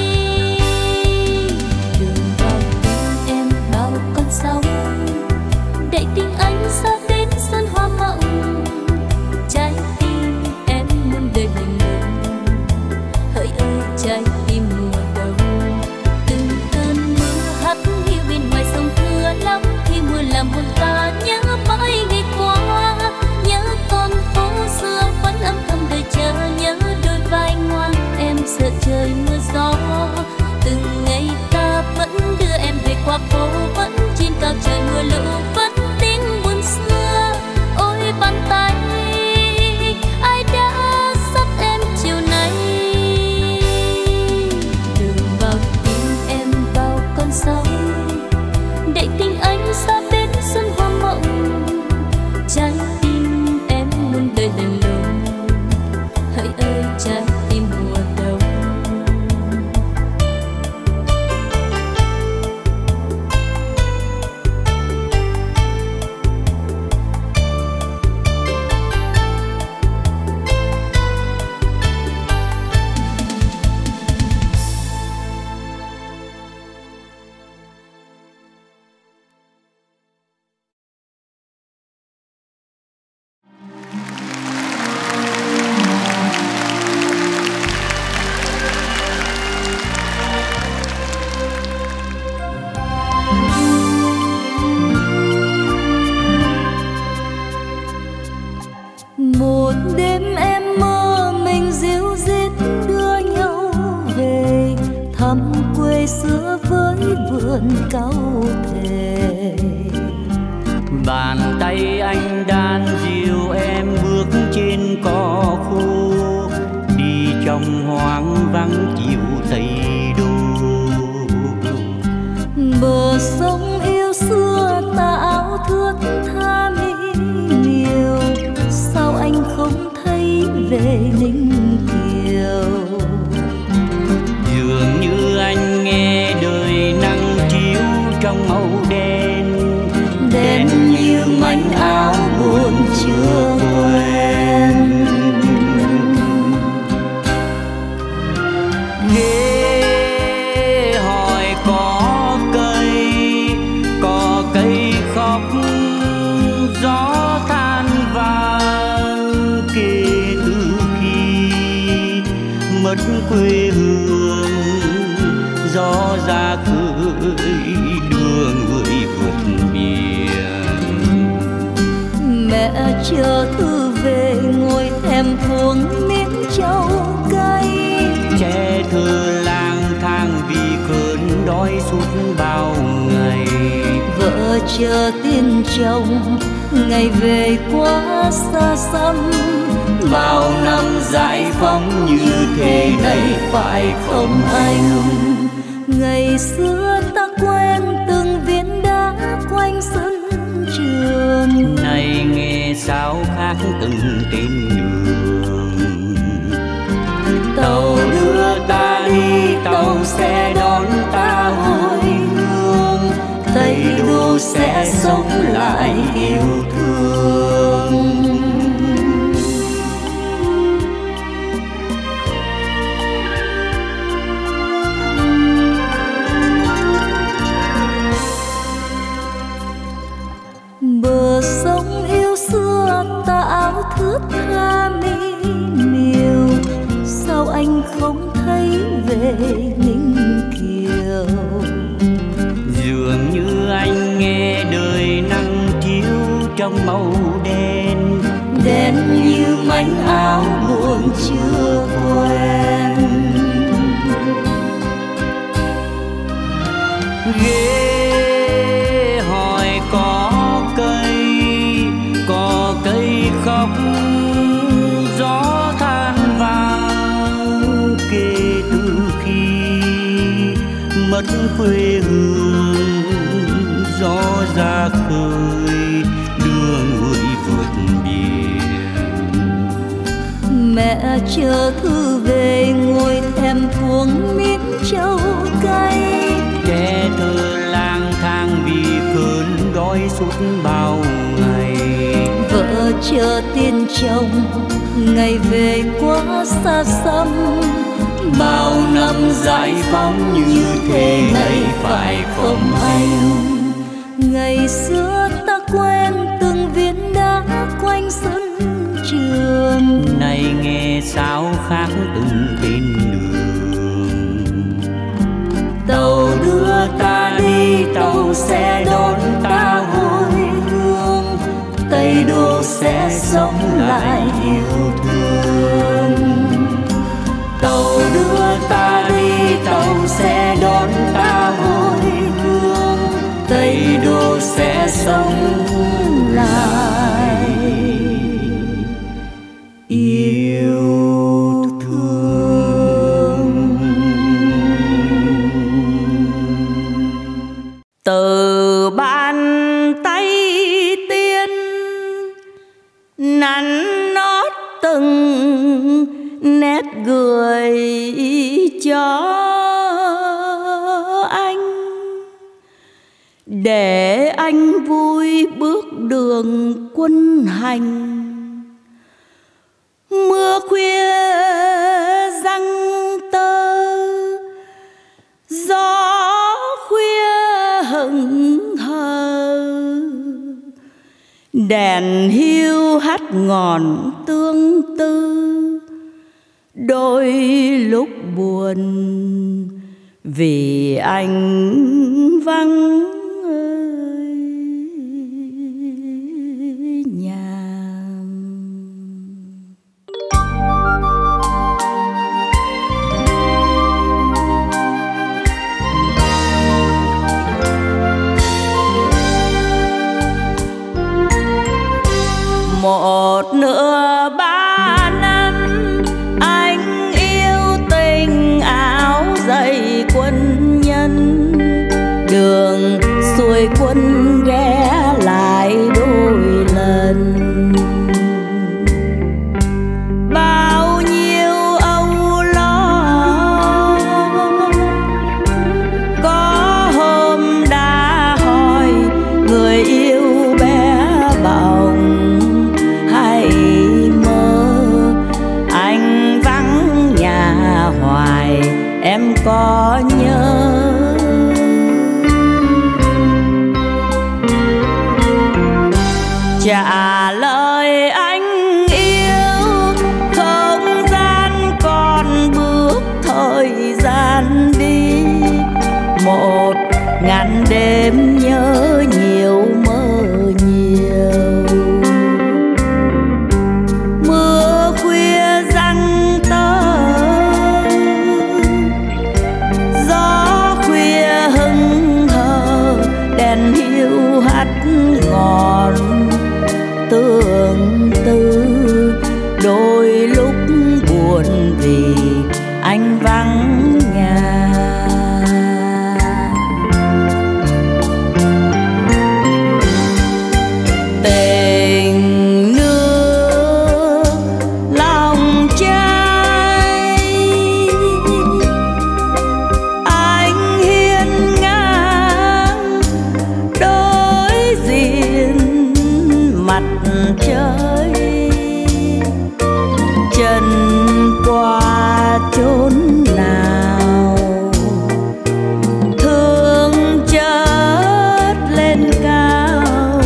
đường vào tim em bao con sóng, đẩy tình anh xa đến xuân hoa mộng. Trái tim em muôn đời lạnh lùng, hỡi ơi trái tim mùa đông. Từng cơn mưa hắt hiu bên ngoài sông thưa lắm, khi mưa làm hồn ta nhớ mãi ngày qua. Nhớ con phố xưa vẫn âm thầm đợi chờ, nhớ đôi vai ngoan em sợ trời mưa gió. Từng ngày ta vẫn đưa em về qua phố, vẫn trên cao trời mưa lũ, vẫn tiếng buồn xưa. Ôi bàn tay ai đã dắt em chiều nay, đường vào tim em bao con sóng, đẩy tình anh xa đến xuân hoa mộng. Trái tim em muôn đời lạnh lùng, hỡi ơi trái tim mùa đông. cơn câu thề. Bàn tay anh đan dịu em bước trên cỏ khô, đi trong hoang vắng chiều Tây Đô. Bờ sông yêu xưa ta áo thướt tha mỹ miều, sao anh không thấy về Ninh Kiều? Dường như anh nghe đời nắng chiếu trong màu đen, đen như mảnh áo buồn chưa quen. Ghé hỏi có cây khóc gió than vàng, kể từ khi mất quê hương gió ra khơi đưa người vượt biển. Mẹ chờ thư về ngồi thèm thuồng miếng trầu cay, trẻ thơ lang thang vì cơn đói suốt bao ngày. vợ chờ tin chồng ngày về quá xa xăm, Bao năm giải phóng như thế này phải không anh? ngày xưa ta quen từng viên đá quanh sân trường, Này nghe sao khác từng tên đường. tàu đưa ta đi, tàu sẽ đón ta hồi hương, Tây Đô sẽ sống lại yêu thương. Bờ sông yêu xưa ta áo thướt tha mỹ miều, sao anh không thấy về Ninh Kiều? Dường như anh nghe đời nắng chiếu trong màu đen, đen như mảnh áo buồn chưa quen. ghé hỏi có cây khóc gió than vàng, kể từ khi mất quê hương gió ra khơi đưa người vượt biển. Mẹ chờ thư về ngồi thèm thuồng miếng trầu cay, Trẻ thơ lang thang vì cơn đói suốt bao ngày. vợ chờ tin chồng ngày về quá xa xăm, Bao năm giải phóng như thế này phải không anh? ngày xưa ta quen từng viên đá quanh sân trường, Này nghe sao khác từng tên đường. tàu đưa ta đi, tàu sẽ đón ta hồi hương, Tây Đô sẽ sống lại yêu thương. Tàu đưa ta đi, tàu sẽ đón ta hồi hương, Tây Đô sẽ sống lại yêu thương. Từ bàn tay tiên nắn nót từng nét gửi cho anh, để anh vui bước đường quân hành. Mưa khuya răng tơ, gió khuya hững hờ, đèn hiu hắt ngọn tương tư. Đôi lúc buồn vì anh vắng nhà. em có nhớ. Trả lời anh yêu, không gian còn bước thời gian đi. 1000 đêm nhớ nhiều mơ nhiều. Mưa khuya giăng tơ, gió khuya hững hờ, đèn hiu hắt ngọn tương tư. Đôi lúc buồn vì anh vắng nhà. Tình nước lòng trai, anh hiên ngang đối diện mặt trời. Trần qua chốn nào, thương chợt lên cao.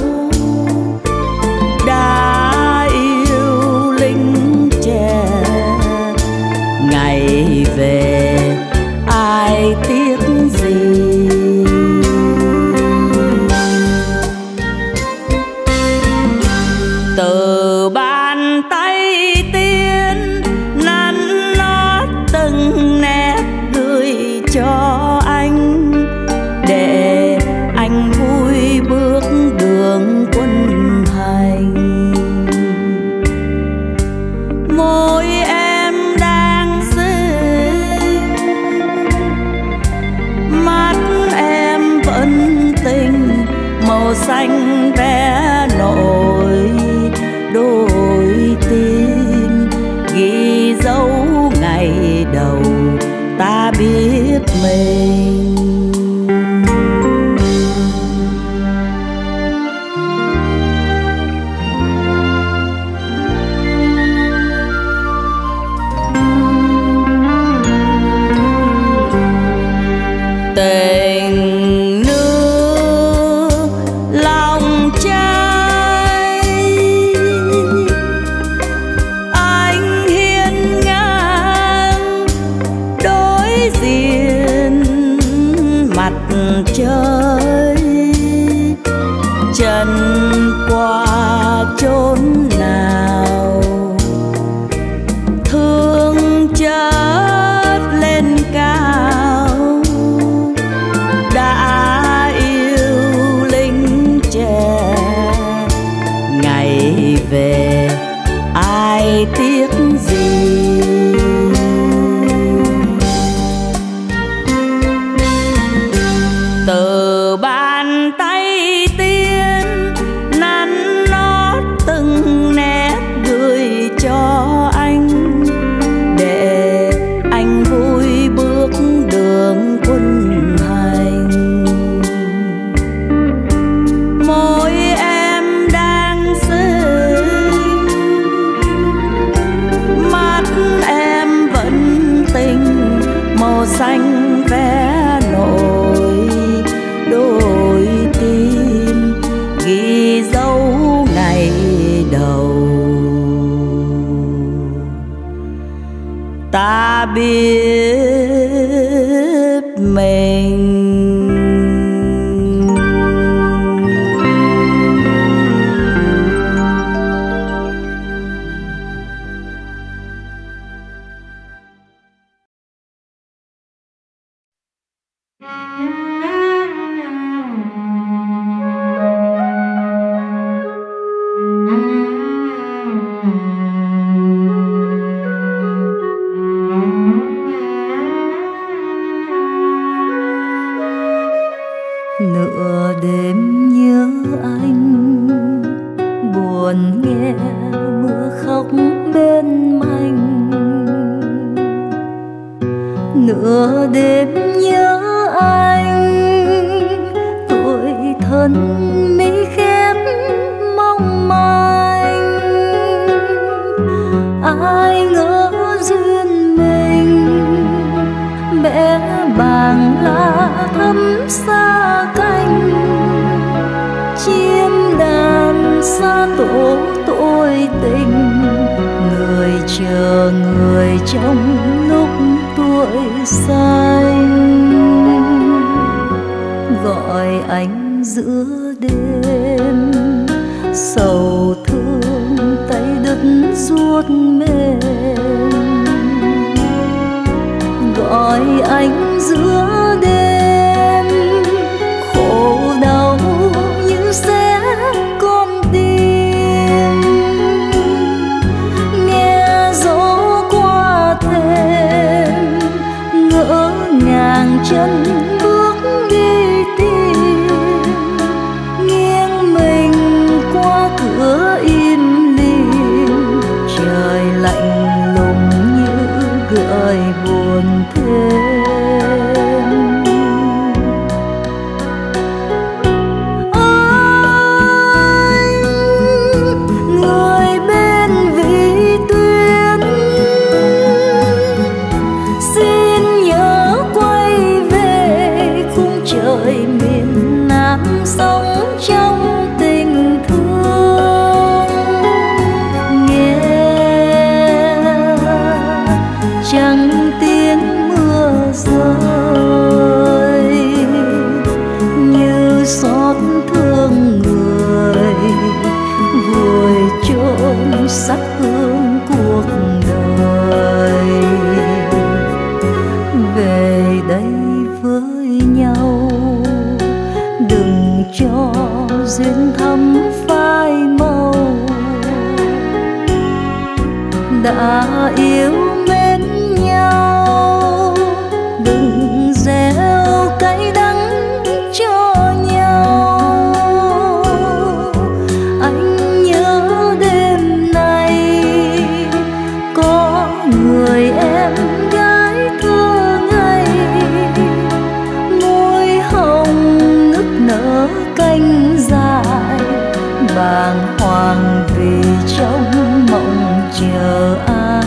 Đã yêu lính trẻ, ngày về ai tiếc gì. Từ bàn tay tiên nắn nót từng nét gửi cho anh, để anh vui bước đường quân hành. Môi em đang xinh, mắt em vẫn tình, màu xanh vẽ nổi đôi tim. Ghi dấu ngày đầu ta biết mình. Tình nước lòng trai, anh hiên ngang đối diện mặt trời. Trần qua chốn nào, thương chợt lên cao. Đã yêu lính trẻ, ngày về ai tiếc gì. Từ bàn tay tiên nắn nót từng nét gửi cho anh, để anh vui bước đường quân hành. Môi em đang xinh, mắt em vẫn tình, màu xanh vẽ nổi đôi tim. Ghi dấu ngày đầu ta biết mình. Nửa đêm nhớ anh, buồn nghe mưa khóc bên manh. Nửa đêm nhớ anh, tuổi thân mi khép mong manh. Ai ngỡ duyên mình bẽ làng lá thắm xa cánh, chim đàn xa tổ tôi tình, người chờ người trong lúc tuổi xanh, gọi anh giữa đêm sầu thương tay đứt ruột mềm, gọi anh giữa đêm khổ đau như xé con tim, nghe gió qua thềm ngỡ ngàng chân bước đi tìm, nghiêng mình qua cửa im lìm, trời lạnh lùng như gợi buồn thêm. Anh người bên vĩ tuyến, xin nhớ quay về khung trời miền Nam sống trong tình thương, nghe chẳng tiếng mưa rơi như xót thương người vùi chôn sắc hương cuộc đời. Về đây với nhau đừng cho duyên thắm phai màu, đã yêu mến nhau đừng gieo cay đắng cho nhau. Anh nhớ đêm nay có người em gái thơ ngây, môi hồng nức nở cánh dài, bàng hoàng vì trong mộng chờ ai.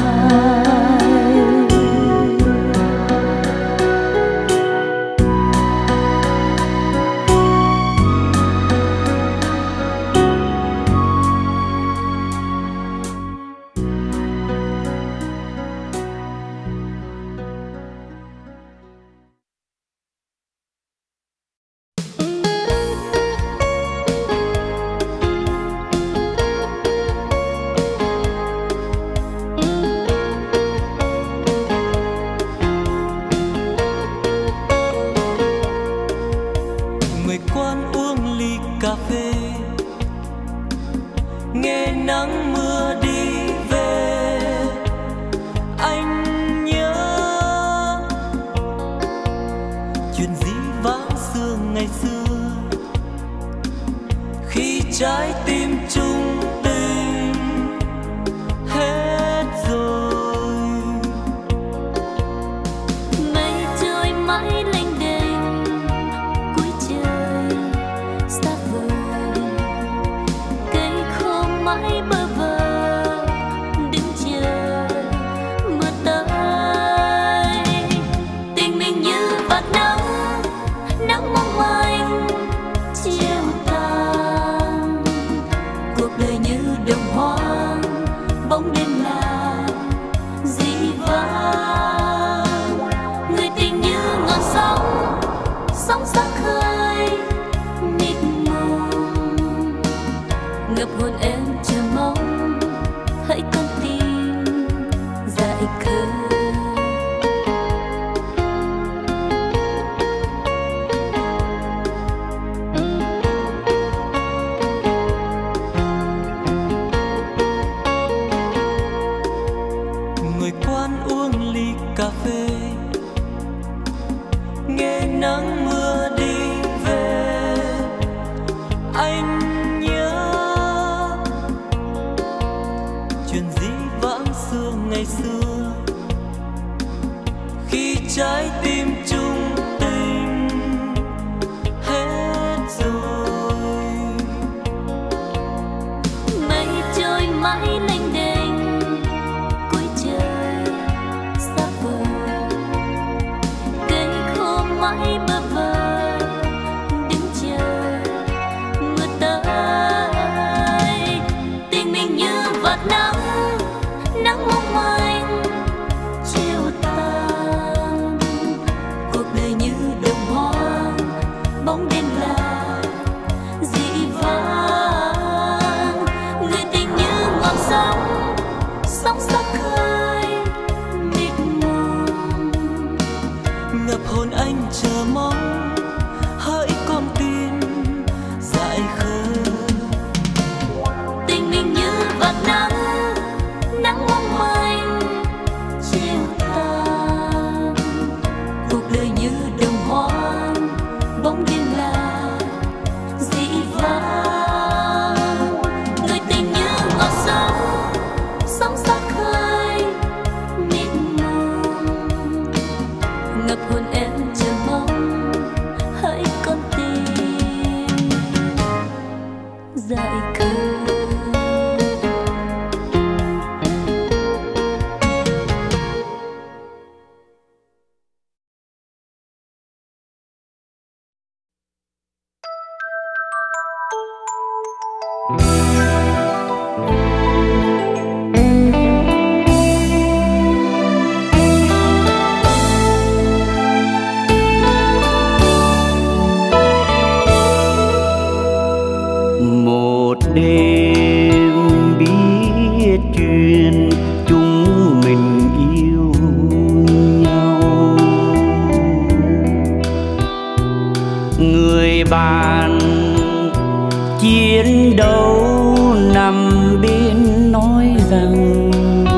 Người quan uống ly cà phê, nghe nắng mưa đi về. Anh nhớ chuyện dĩ vãng xưa ngày xưa, khi trái tim chung tình hết rồi. Mây trôi mãi lênh đênh cuối trời xa vời, cây khô mãi bơ vơ đứng chờ mưa tới. Tình mình như vạt nắng, nắng mong manh chiều tàn, cuộc đời như đồng hoang bóng đêm là dĩ vãng. Người tình như ngọn sóng, sóng sắc khơi mịt mùng, ngập hồn em chờ mong hãy con tim dại khờ. Người quan uống ly cà phê, nghe nắng mưa đi về. Anh nhớ chuyện dĩ vãng xưa ngày xưa, khi trái tim chung tình hết rồi. Mây trôi mãi lênh đênh cuối trời xa vời, cây khô Một đêm biết chuyện chúng mình yêu nhau, người bạn chiến đấu nằm bên nói rằng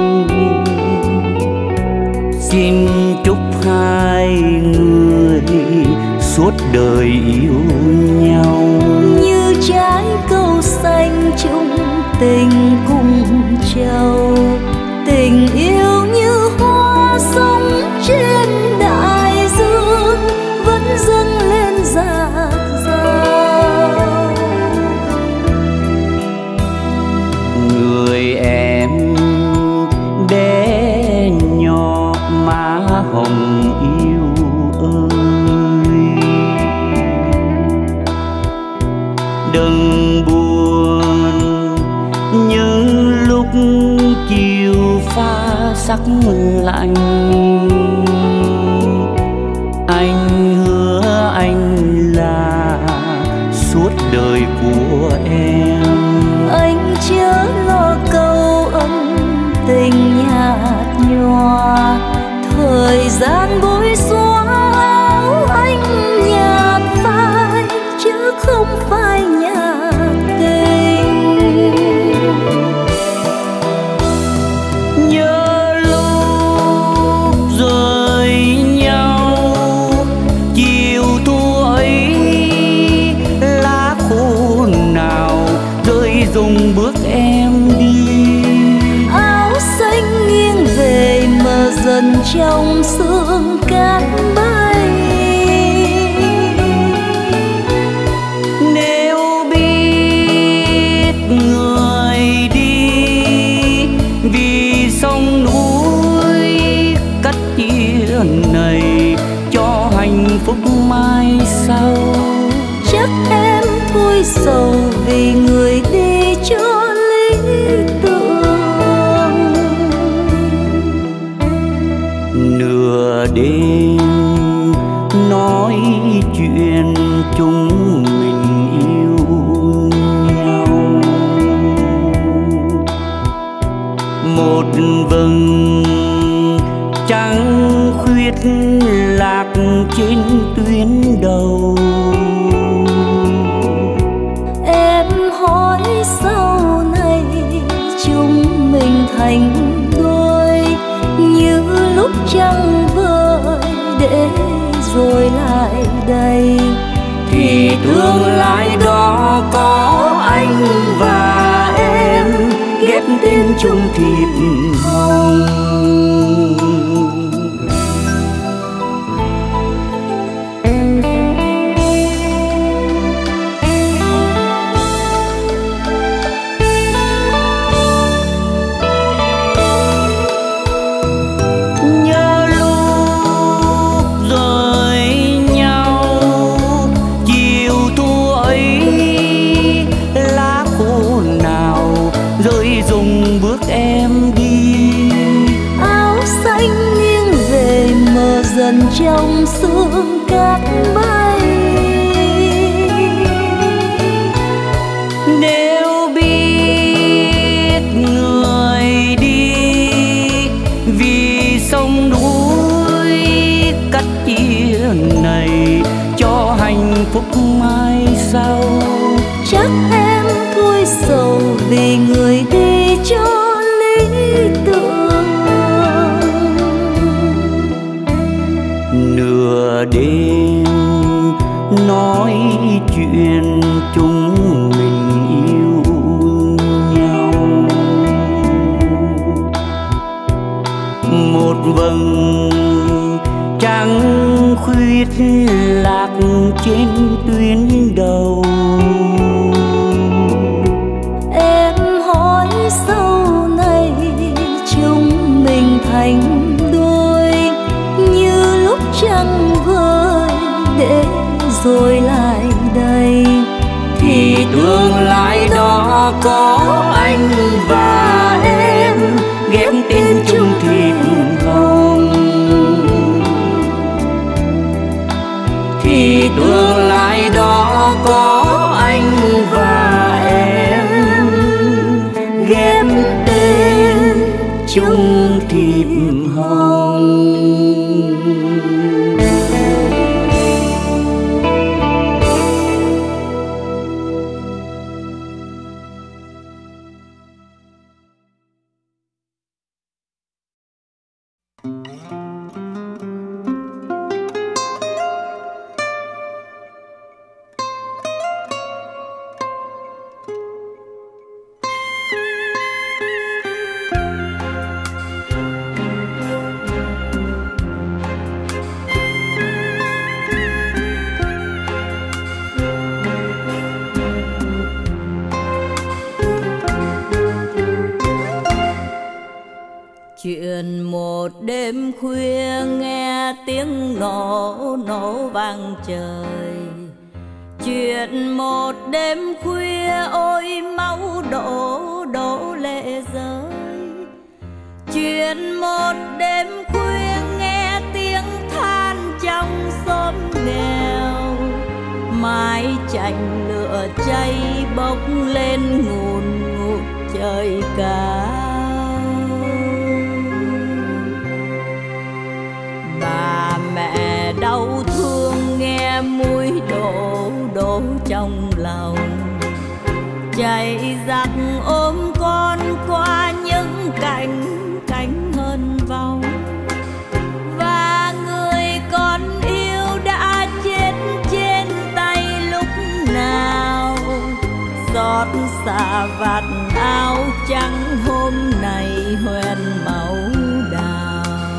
xin chúc hai người suốt đời yêu nhau. Như trái câu xanh chung tình cùng trầu, tình yêu như hoa sống trên đại dương vẫn dâng lên dạt dào. Người em bé nhỏ má hồng yêu ơi, đừng buồn những lúc chiều pha sắc lạnh. Anh hứa anh là suốt đời của em. Anh chớ lo câu ân tình nhạt nhòa, thời gian bối xóa áo anh nhạt phai chứ không phải nhạt tình. Nhớ lúc rời nhau chiều thu ấy, lá khô nào rơi rụng bước em đi. Áo xanh nghiêng về mờ dần trong sương cát bay. Nếu biết người đi vì sông núi cách chia này cho hạnh phúc mai sau, Chắc em thôi sầu vì người đi cho lý tưởng. nửa đêm nói chuyện chúng mình yêu nhau. Một vầng trăng khuyết lạc trên tuyến đầu. Em hỏi sau này chúng mình thành đôi, như lúc trăng vơi để rồi lại đây. Thì tương lai đó có anh và em ghép tên chung thịt hồng. dần trong sương cát bay. Nếu biết người đi vì sông núi cách chia này cho hạnh phúc mai sau, chắc em thôi sầu vì người đi cho lý tưởng. Nửa đêm nói chuyện chúng mình yêu nhau, một vầng trăng khuyết lạc trên tuyến đầu. Em hỏi sau này chúng mình thành đôi như lúc trăng vơi để rồi lại đây, thì tương lai đó đó có anh và em ghép tên chung thịt hồng, thì tương lai đó có anh và em ghép tên chung thịt hồng. Chuyện một đêm khuya nghe tiếng nổ nổ vang trời. Chuyện một đêm khuya ôi máu đổ đổ lệ rơi. Chuyện một đêm khuya nghe tiếng than trong xóm nghèo. Mái chành lửa cháy bốc lên ngùn ngụt trời cao. Bà mẹ đau thương nghe muối đổ đổ trong lòng. Chạy giặc ôm con qua những cánh cánh hơn vong. Và người con yêu đã chết trên tay lúc nào. Xót xa vạt áo trắng hôm nay hoen máu đào.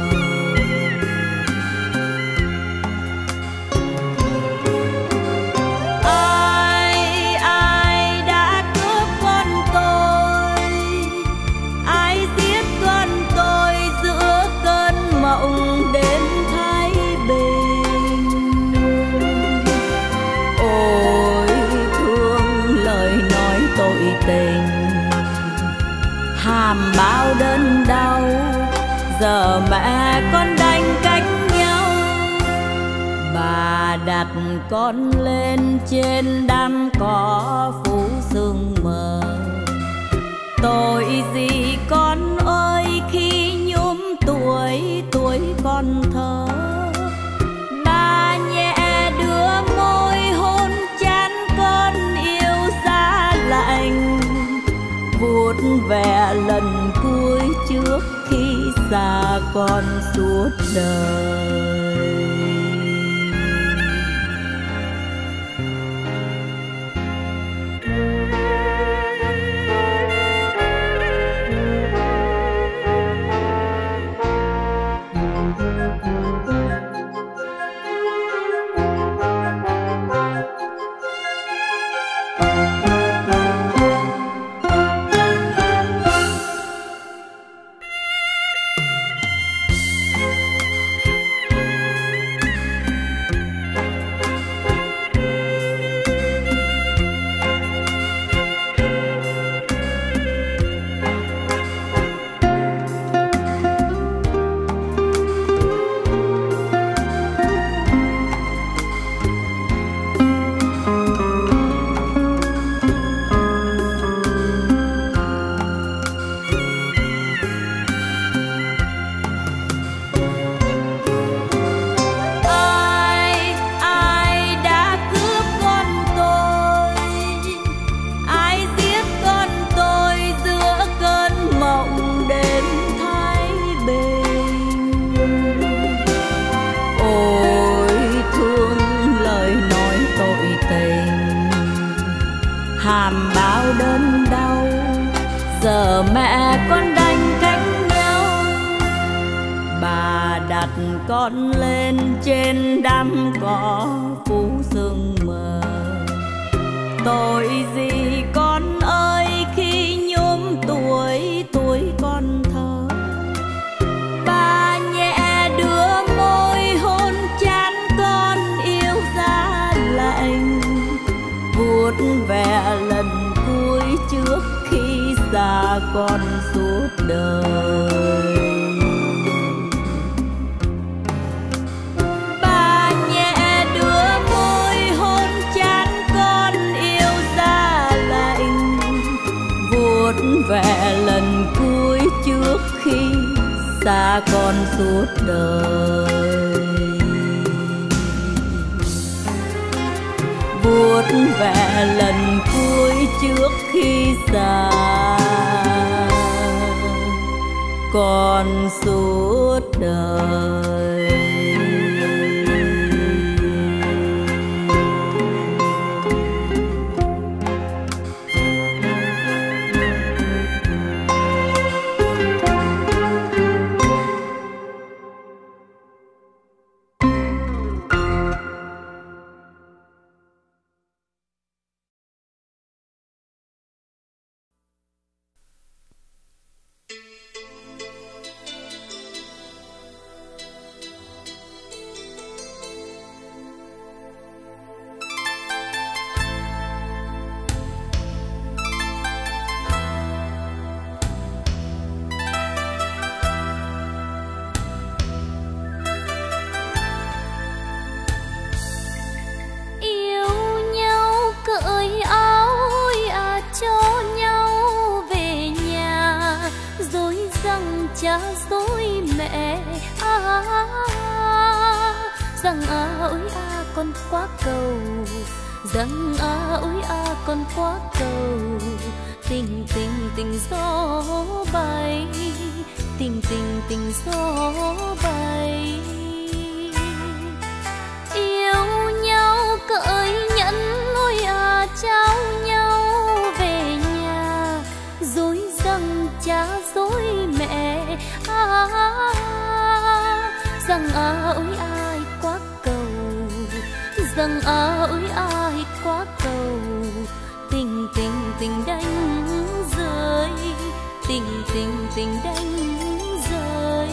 Hàm bao đớn đau, giờ mẹ con đành cách nhau. Bà đặt con lên trên đám cỏ phủ sương mờ. Tội gì con ơi khi nhuốm tuổi tuổi con thơ. Bà nhẹ đưa môi hôn chán con yêu giá lạnh. Vuốt ve lần cuối trước khi xa con suốt đời. Hàm bao đớn đau, giờ mẹ con đành cách nhau. Bà đặt con lên trên đám cỏ phủ sương mờ. Tội gì con ơi khi nhuốm tuổi tuổi con thơ. Bà nhẹ đưa môi hôn chán con yêu giá lạnh. Vuốt ve lần cuối trước con suốt đời. Bà nhẹ đưa môi hôn trán con yêu giá lạnh, vuốt ve lần cuối trước khi xa con suốt đời. Vuốt ve lần cuối trước khi xa con suốt đời. Cha dối mẹ rằng ôi con quá cầu, rằng ôi con quá cầu. Tình tình tình gió bay, tình tình tình gió bay. Yêu nhau cởi nhẫn ôi trao nhau về nhà, dối rằng cha dối mẹ rằng ôi ai quá cầu, rằng ôi ai quá cầu. Tình tình tình đánh rơi, tình tình tình đánh rơi.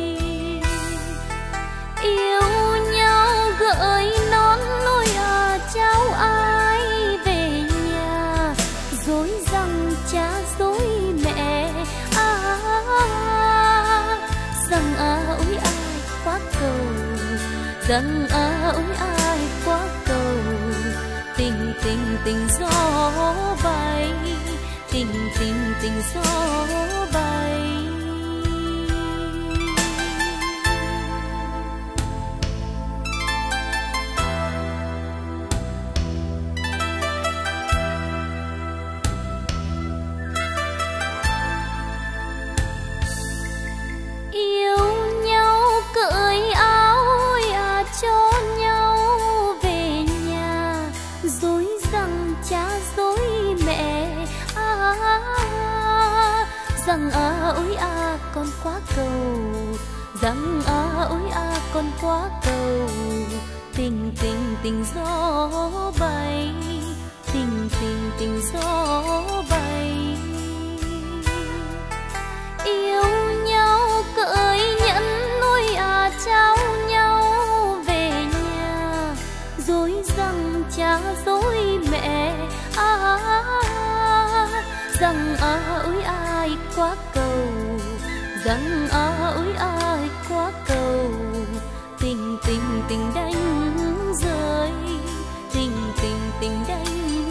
Yêu nhau gợi nón lối cháu ai về nhà, dối rằng cha dối mẹ rằng ôi ai quá cầu, rằng ôi ai quá cầu. Tình tình tình gió bay, tình tình tình gió bay. Rằng ôi con quá cầu, rằng ôi con quá cầu. Tình tình tình gió bay, tình tình tình gió bay. Yêu nhau cởi nhẫn ôi trao nhau về nhà, dối rằng cha dối mẹ rằng ôi ai quá cầu, rằng ôi ai quá cầu. Tình tình tình đánh rơi, tình tình tình đánh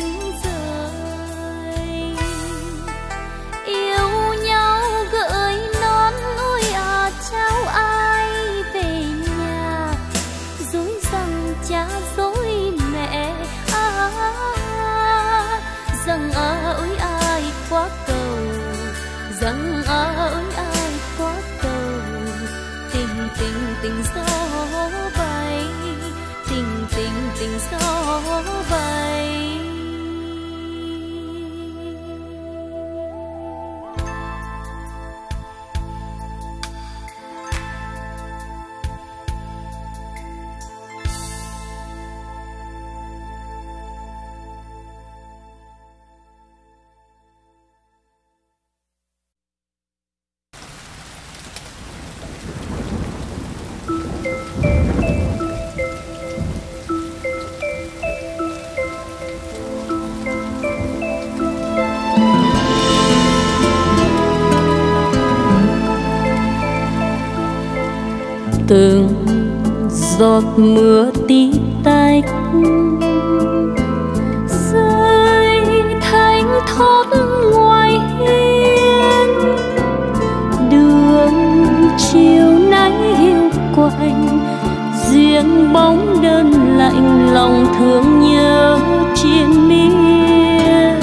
rơi. Yêu nhau gợi nón ôi cháu ai về nhà, dối rằng cha dối mẹ rằng ôi ai quá cầu, rằng ôi ai quá cầu. Tình tình tình gió bay, tình tình tình gió bay. từng giọt mưa tí tách rơi thánh thót ngoài hiên, đường chiều nay hiu quạnh, riêng bóng đơn lạnh lòng thương nhớ triền miên.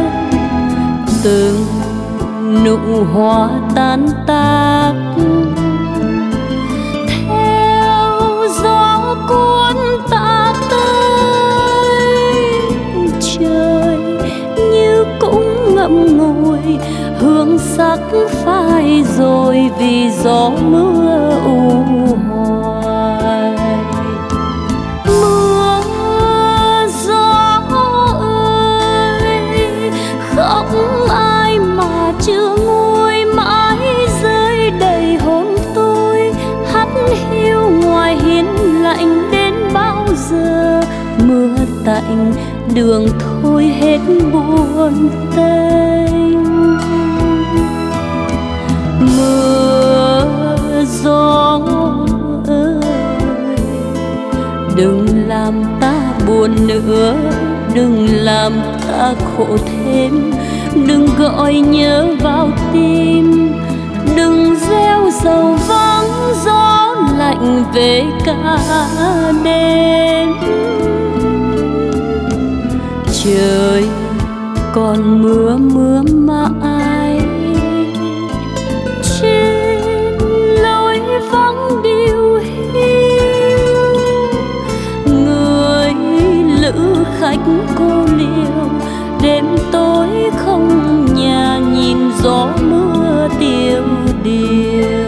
Từng nụ hoa tan tác theo gió cuốn ta tới, trời như cũng ngậm ngùi hương sắc phai rồi vì gió mưa u hoài. Mưa gió ơi không ai mà chưa nguôi, mãi rơi đầy hồn tôi hắt hiu ngoài hiên lạnh đến bao giờ. Mưa tạnh đường thôi hết buồn tênh, mưa gió ơi đừng làm ta buồn nữa, đừng làm ta khổ thêm, đừng gọi nhớ vào tim, đừng gieo sầu vắng gió lạnh về cả đêm. Trời còn mưa mưa mãi trên lối vắng điều hiu, người lữ khách cô liêu đêm tối không nhà nhìn gió mưa tiêu điều.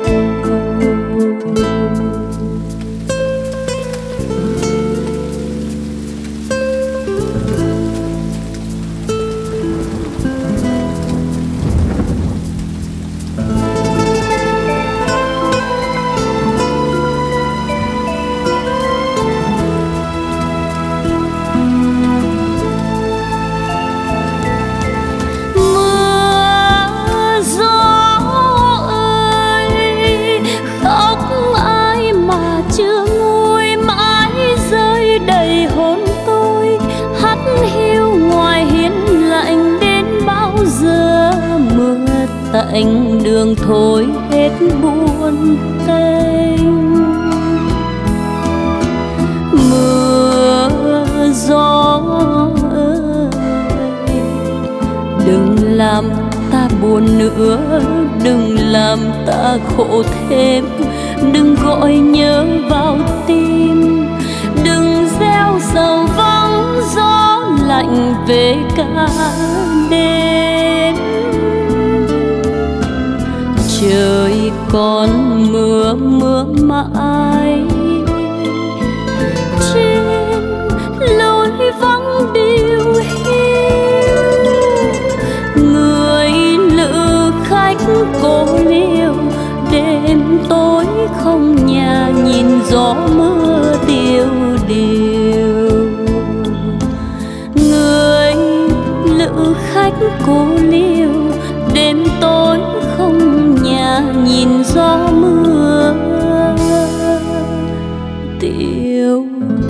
Tạnh đường thôi hết buồn tênh, mưa gió ơi đừng làm ta buồn nữa, đừng làm ta khổ thêm, đừng gọi nhớ vào tim, đừng gieo sầu vắng gió lạnh về cả đêm. Trời còn mưa mưa mãi trên lối vắng điều hiu, người lữ khách cô liêu đêm tối không nhà nhìn gió mưa tiêu điều. Người lữ khách cô liêu đêm tối không nhà nhìn gió mưa tiêu